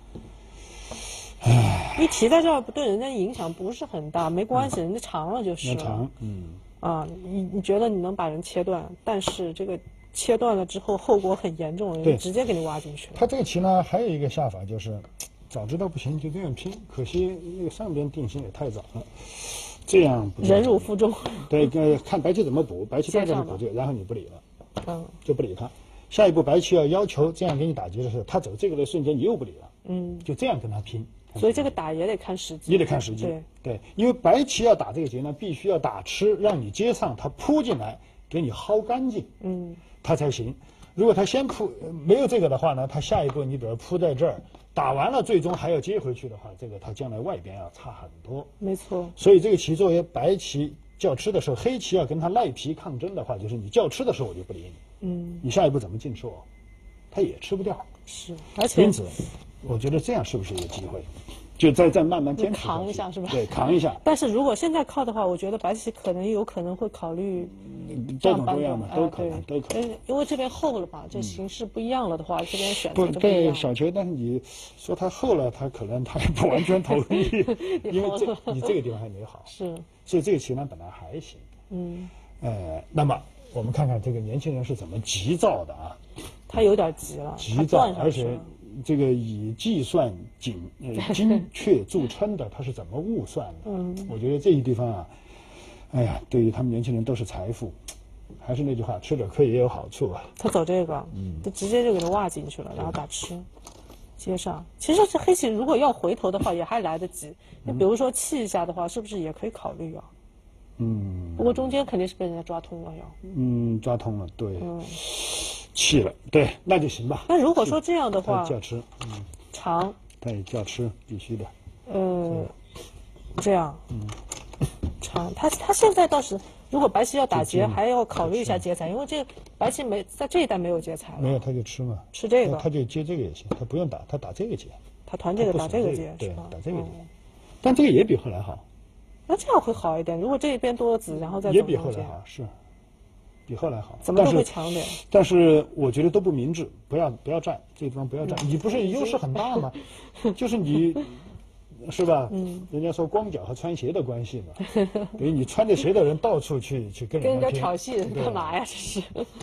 一提在这儿对人家影响不是很大，没关系，人家长了就是了。 长，嗯。 啊，你你觉得你能把人切断，但是这个切断了之后后果很严重，人对， 直接给你挖进去了。 他这个棋呢，还有一个下法就是， 早知道不行就这样拼，可惜那个上边定型也太早了，这样不忍辱负重。 对，呃，看白棋怎么补，白棋大概是补这个，然后你不理了， 嗯， 就不理他。下一步白棋要要求这样给你打劫的时候，他走这个的瞬间你又不理了， 嗯， 就这样跟他拼。 所以这个打也得看时机， 也得看时机。 对对，因为白棋要打这个劫呢，必须要打吃，让你接上，他扑进来给你薅干净， 嗯， 他才行。如果他先扑没有这个的话呢，他下一步你比如扑在这儿，打完了最终还要接回去的话，这个他将来外边要差很多。 没错。 所以这个棋作为白棋较吃的时候，黑棋要跟他赖皮抗争的话，就是你较吃的时候我就不理你， 嗯， 你下一步怎么进出，他也吃不掉。 是，而且因此，我觉得这样是不是有机会？就再再慢慢坚持扛一下是吧？ 对，扛一下。 但是如果现在靠的话，我觉得白棋可能有可能会考虑多种多样的，都可能，都可能。 因为这边厚了嘛，这形势不一样了的话，这边选择不就不一对样。 小球，但是你说它厚了，他可能他也不完全同意，因为这你这个地方还没好。 是。 所以这个棋呢本来还行。 嗯。 呃，那么我们看看这个年轻人是怎么急躁的啊？ 他有点急了。 急躁，而且。这个以计算精呃精确著称的，他是怎么误算的？嗯，我觉得这一地方啊，哎呀，对于他们年轻人都是财富。还是那句话，吃点亏也有好处啊。 他走这个，嗯，就直接就给他挖进去了，然后打吃，接上。其实这黑棋如果要回头的话，也还来得及。你比如说气一下的话，是不是也可以考虑啊？嗯。不过中间肯定是被人家抓通了要。嗯， 抓通了，对。嗯。气了，对，那就行吧。 那如果说这样的话， 较吃，嗯， 长， 对，较吃必须的。 呃，这样，嗯，长，他他现在倒是，如果白棋要打劫，还要考虑一下劫财，因为这个白棋没在这一代没有劫财了。 没有，他就吃嘛， 吃这个， 他就接这个也行，他不用打，他打这个劫。 他团这个打这个劫， 对，打这个劫，但这个也比后来好。 那这样会好一点，如果这边多子，然后再也比后来好，是。比后来好， 怎么都会强点。 但是我觉得都不明智，不要不要占这个地方，不要占。你不是优势很大吗？就是你，是吧？嗯。人家说光脚和穿鞋的关系嘛，等于你穿着鞋的人到处去去跟人家挑衅干嘛呀？这是。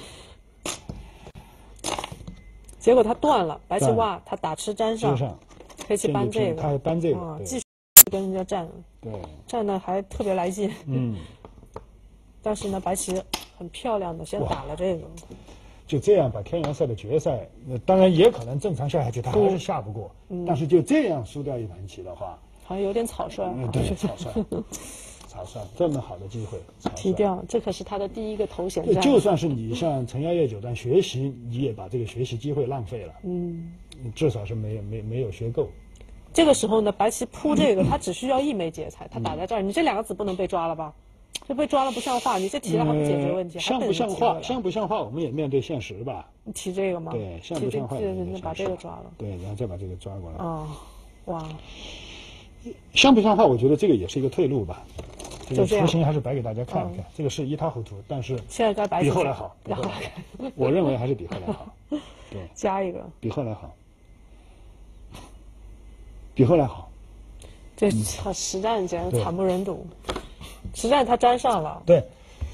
结果他断了，白棋挖，他打吃粘上，黑棋搬这个， 他还搬这个， 继续跟人家战， 对， 战的还特别来劲。嗯。但是呢，白棋很漂亮的先打了这个， 就这样把天元赛的决赛，呃、当然也可能正常下下去他还是下不过，嗯、但是就这样输掉一盘棋的话， 好像有点草率。 嗯，对，草率，草率，这么好的机会， 提掉，这可是他的第一个头衔战。 就算是你像陈耀烨九段学习，你也把这个学习机会浪费了，嗯，至少是没没没有学够。 这个时候呢，白棋扑这个，他只需要一枚劫财，他打在这儿，你这两个子不能被抓了吧？这被抓了不像话，你这提了还不解决问题， 呃、像不像话？像不像话？我们也面对现实吧。 你提这个吗？ 对，像不像话？ 人家把这个抓了。 对，然后再把这个抓过来。 哦，哇！ 像不像话？我觉得这个也是一个退路吧。这个雏形还是摆给大家看一看。嗯、这个是一塌糊涂，但是现在该白比后来好。比后来好，我认为还是比后来好。对， 加一个。 比后来好。比后来好。 这他实战简直惨不忍睹。实战他粘上了， 对。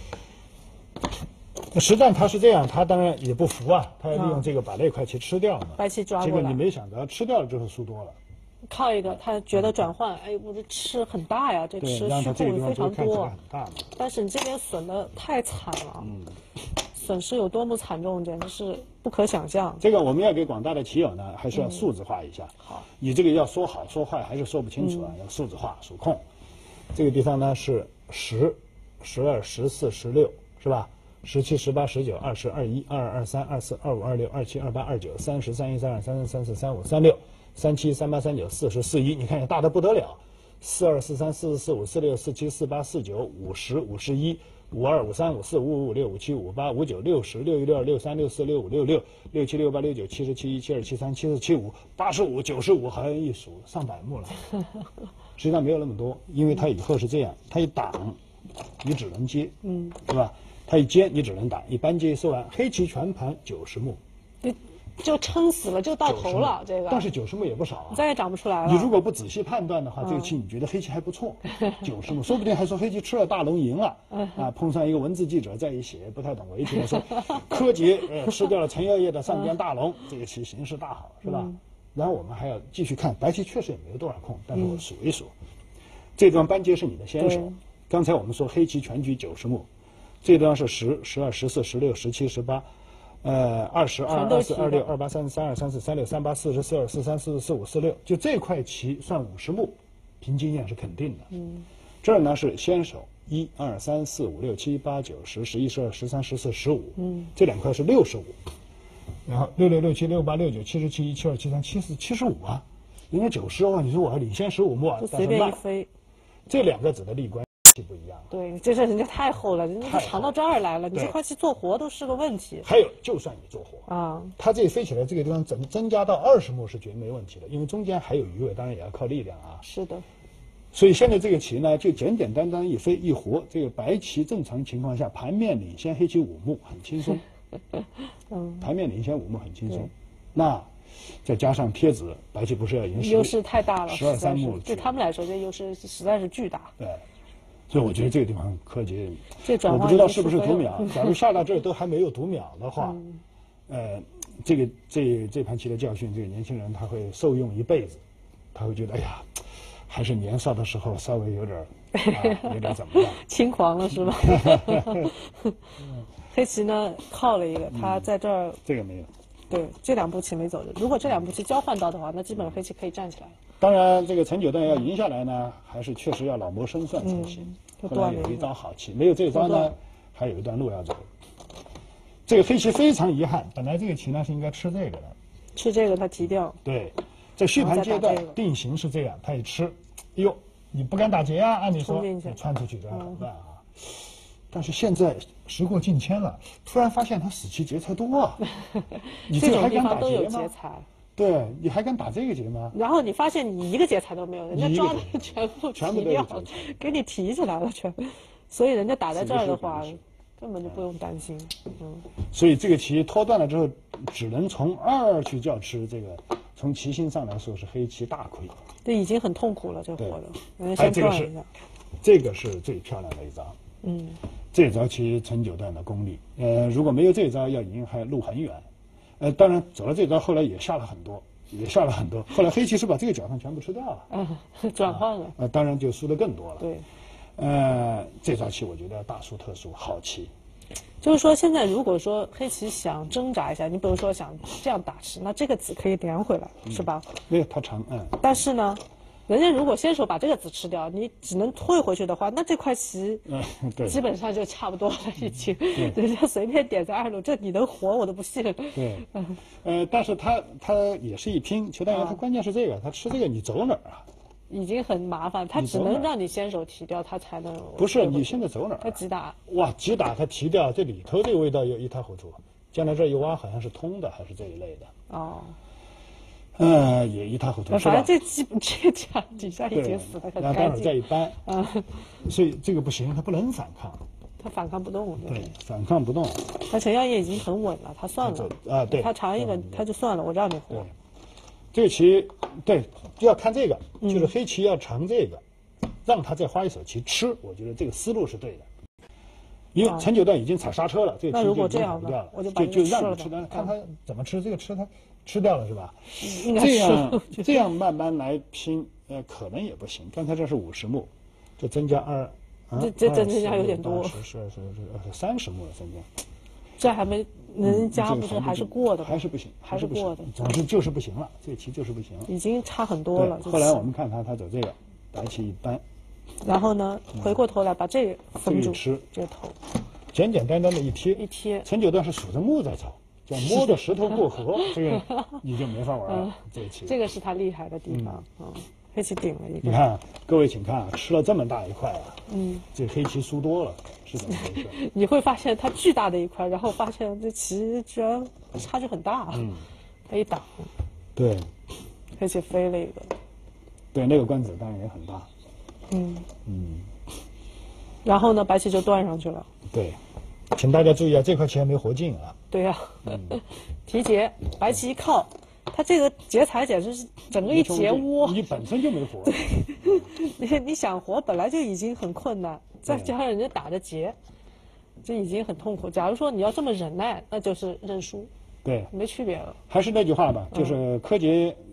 实战他是这样，他当然也不服啊，他要利用这个把那块棋吃掉嘛。 白棋抓过来， 结果你没想到吃掉了之后输多了。 靠一个，他觉得转换，哎，我这吃很大呀，这吃虚控非常多，但是你这边损的太惨了，嗯，损失有多么惨重，简直是不可想象。 这个我们要给广大的棋友呢，还是要数字化一下。 好， 你这个要说好说坏还是说不清楚啊，要数字化数控。这个地方呢是十、十二、十四、十六，是吧？十七、十八、十九、二十、二一、二二、二三、二四、二五、二六、二七、二八、二九、三十、三一、三二、三三、三四、三五、三六、三七、三八、三九、四十、四一，你看也大的不得了。四二、四三、四四、四五、四六、四七、四八、四九、五十、五十一、五二、五三、五四、五五、五六、五七、五八、五九、六十、六一、六二、六三、六四、六五、六六、六七、六八、六九、七十、七一、七二、七三、七四、七五、八十五、九十五，好像一数上百目了。实际上没有那么多，因为它以后是这样，它一挡，你只能接，嗯，是吧？它一接你只能打，一般接收完，黑棋全盘九十目， 你就撑死了，就到头了。这个， 但是九十目也不少啊， 再也长不出来了。 你如果不仔细判断的话，这个棋你觉得黑棋还不错，九十目，说不定还说黑棋吃了大龙赢了，啊，碰上一个文字记者在一写不太懂围棋的说，柯洁呃吃掉了陈耀烨的上边大龙，这个棋形势大好，是吧？ 然后我们还要继续看，白棋确实也没有多少空，但是我数一数，嗯、这段班阶是你的先手。刚才我们说黑棋全局九十目，这段是十、十二、十四、十六、十七、十八，呃，二十二、二四、二六、二八、三十三、二三四、三六、三八、四十四二、四三、四四、四五、四六，就这块棋算五十目，凭经验是肯定的。嗯，这儿呢是先手。一二三四五六七八九十十一十二十三十四十五，嗯，这两块是六十五，然后六六六七六八六九七十七一七二七三七四七十五啊，人家九十哦，你说我还领先十五目啊， 随便一飞， 这两个子的力关系不一样。 对，这是人家太厚了，人家长到这儿来了，你这块棋做活都是个问题。 还有，就算你做活啊， 它这飞起来这个地方增增加到二十目是绝对没问题的，因为中间还有余位，当然也要靠力量啊。 是的。 所以现在这个棋呢，就简简单单一飞一活，这个白棋正常情况下盘面领先黑棋五目，很轻松。嗯，盘面领先五目很轻松。那再加上贴子，白棋不是要赢十？ 优势太大了， 十二三目对他们来说，这优势实在是巨大。 对，所以我觉得这个地方柯洁， 这转换我不知道是不是读秒。假如下到这儿都还没有读秒的话，嗯、呃，这个这这盘棋的教训，这个年轻人他会受用一辈子，他会觉得哎呀。还是年少的时候稍微有点，啊、有点怎么样？ 轻狂了是吧？黑棋呢靠了一个，他在这儿、 嗯、这个没有。 对，这两步棋没走。如果这两步棋交换到的话，那基本黑棋可以站起来。 当然，这个陈九段要赢下来呢，还是确实要老谋深算才行。 嗯、 后来有一招好棋，没有这一招呢，还有一段路要走。这个黑棋非常遗憾，本来这个棋呢是应该吃这个的， 吃这个他提掉。 对。在续盘阶段定型是这样，他一吃，哎呦，你不敢打劫啊？按理说你穿出去这样很乱啊。嗯、但是现在时过境迁了，突然发现他死棋劫才多啊！你这还敢打劫吗？对，你还敢打这个劫吗？ 然后你发现你一个劫财都没有，人家抓的全部提掉了，给你提起来了全，所以人家打在这儿的话，根本就不用担心。嗯。 所以这个棋拖断了之后，只能从二去叫吃这个。从棋心上来说是黑棋大亏， 对，已经很痛苦了，这活的。人家先断一下，这个是最漂亮的一招。嗯，这招其实陈九段的功力，呃，如果没有这招要赢还路很远。呃，当然走了这招，后来也下了很多，也下了很多。后来黑棋是把这个角上全部吃掉了， 嗯，转换了。 呃，当然就输得更多了。 对， 呃，这招棋我觉得大输特输，好棋。 就是说，现在如果说黑棋想挣扎一下，你比如说想这样打吃，那这个子可以连回来，嗯、是吧？ 没有，它长，嗯。 但是呢，人家如果先手把这个子吃掉，你只能退回去的话，那这块棋，嗯，对，基本上就差不多了，已经。嗯、人家随便点在二路，这你能活我都不信。 对，呃，但是他他也是一拼，邱丹元他关键是这个，他吃这个你走哪儿啊？ 已经很麻烦，他只能让你先手提掉，他才能。 不是，你现在走哪儿？ 他急打。 哇，急打他提掉，这里头这个味道又一塌糊涂。将来这一挖好像是通的，还是这一类的。哦。呃，也一塌糊涂。 反正这基本这家底下已经死得很干净。 然后待会儿再一扳。啊。所以这个不行，他不能反抗。 他反抗不动。 对，反抗不动。 他陈耀烨已经很稳了，他算了。 啊，对。 他长一个，他就算了，我让你活。 这个棋，对，就要看这个，就是黑棋要长这个，嗯、让他再花一手棋吃，我觉得这个思路是对的。因为陈九段已经踩刹车了，这个棋就已经跑不掉了，就就让你吃的，看他怎么吃，这个吃他吃掉了是吧？这样这样慢慢来拼，呃，可能也不行。刚才这是五十目，这增加二， 这这增加有点多， 是是是是三十目的增加。 这还没人家不是还是过的， 还是不行， 还是过的。 总之就是不行了，这个棋就是不行了， 已经差很多了。 后来我们看他，他走这个，白棋一扳， 然后呢，回过头来把这个封住， 吃这个头， 简简单单的一贴， 一贴。 陈九段是数着目在走，叫摸着石头过河，这个你就没法玩了。这个棋， 这个是他厉害的地方啊。黑棋顶了一个， 你看，各位请看啊，吃了这么大一块啊，嗯，这黑棋输多了，是怎么回事？ 你会发现它巨大的一块，然后发现这棋居然差距很大，嗯，它一挡， 对， 黑棋飞了一个， 对，那个官子当然也很大， 嗯嗯，然后呢，白棋就断上去了， 对，请大家注意啊，这块棋还没活进啊， 对呀、啊，嗯、提劫，白棋一靠。他这个劫财简直是整个一劫窝， 你本身就没活。 你你想活本来就已经很困难，再加上人家打着劫，这已经很痛苦。假如说你要这么忍耐，那就是认输。 对， 没区别了。 还是那句话吧，就是柯洁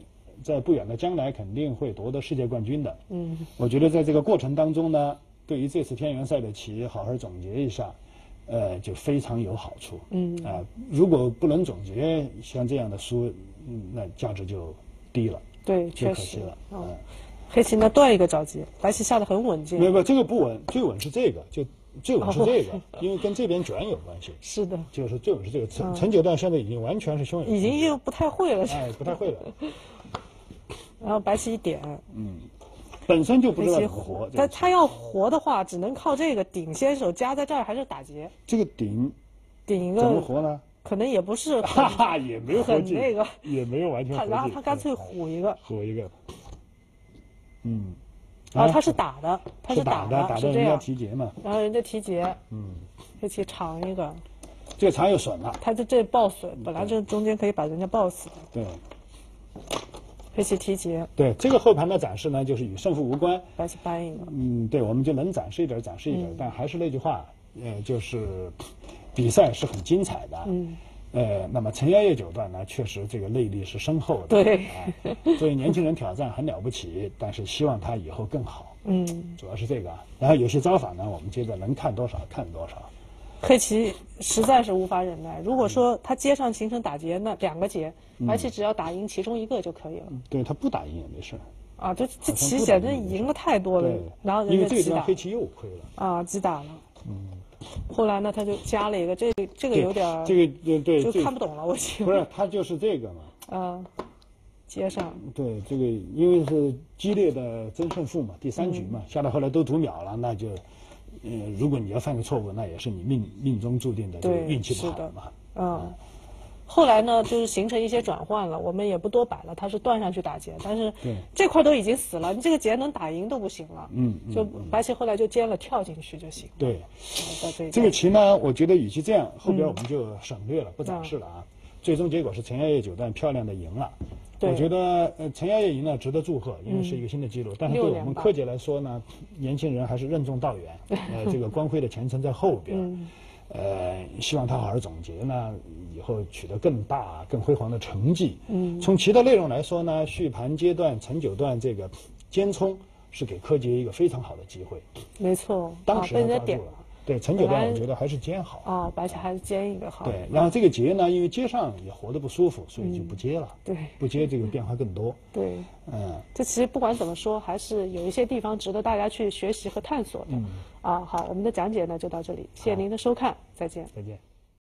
在不远的将来肯定会夺得世界冠军的。嗯，我觉得在这个过程当中呢，对于这次天元赛的棋好好总结一下，呃，就非常有好处。嗯啊、呃，如果不能总结像这样的书，嗯，那价值就低了。 对， 就确实可惜了。嗯、呃， 黑棋呢断一个着急，白棋下得很稳健。 没有，没有，这个不稳，最稳是这个，就最稳是这个，哦、因为跟这边卷有关系。 是的， 就是最稳是这个。陈陈九段现在已经完全是胸有， 已经又不太会了。 哎，不太会了。 然后白棋一点， 嗯，本身就不知道怎么活。 但他要活的话，只能靠这个顶先手夹在这儿，还是打劫。 这个顶， 顶一个怎么活呢？ 可能也不是， 哈哈，也没有活很那个， 也没有完全活。 然后他干脆虎一个， 虎一个。嗯。 啊，他是打的，他是打的，打的，是这样。 提劫嘛。 然后人家提劫， 嗯， 黑棋长一个， 这个长又损了。 他这这爆损，本来就中间可以把人家爆死的。 对。 黑棋提劫。 对，这个后盘的展示呢，就是与胜负无关。 白棋搬一个。 嗯，对，我们就能展示一点，展示一点，嗯、但还是那句话，呃，就是比赛是很精彩的。嗯。呃，那么陈耀烨九段呢，确实这个内力是深厚的。对。 啊，作为年轻人挑战很了不起，但是希望他以后更好。嗯。主要是这个，然后有些招法呢，我们接着能看多少看多少。 黑棋实在是无法忍耐。如果说他接上形成打劫，那两个劫，白棋只要打赢其中一个就可以了。 嗯、对他不打赢也没事。 啊，这这棋显得赢了太多了，然后人家因为这个地方黑棋又亏了。 啊，击打了。嗯。后来呢，他就加了一个，这这个有点这个对对， 就看不懂了，我觉得。 不是，他就是这个嘛。 嗯，接上。 对，这个因为是激烈的争胜负嘛，第三局嘛，下到后来都读秒了，那就。呃，如果你要犯个错误，那也是你命命中注定的，这个运气不好嘛。 嗯，嗯后来呢，就是形成一些转换了，我们也不多摆了，他是断上去打劫，但是这块都已经死了，你这个劫能打赢都不行了。嗯，就白棋后来就尖了，跳进去就行。 对，这, 这个棋呢，我觉得与其这样，后边我们就省略了，嗯、不展示了啊。嗯、最终结果是陈耀烨九段漂亮的赢了。我觉得呃，陈耀烨赢了值得祝贺，因为是一个新的记录。嗯、但是对我们柯洁来说呢，年轻人还是任重道远，呃，这个光辉的前程在后边。嗯、呃，希望他好好总结呢，以后取得更大、更辉煌的成绩。嗯，从棋的内容来说呢，续盘阶段、陈九段这个尖冲是给柯洁一个非常好的机会。 没错， 当时他抓住了。对，陈九段我觉得还是尖好。 哦，白棋还是尖一个好。 对，然后这个劫呢，因为接上也活得不舒服，所以就不接了。 对， 不接这个变化更多。 对，嗯，这其实不管怎么说，还是有一些地方值得大家去学习和探索的。嗯，啊，好，我们的讲解呢就到这里，谢谢您的收看，再见。 再见。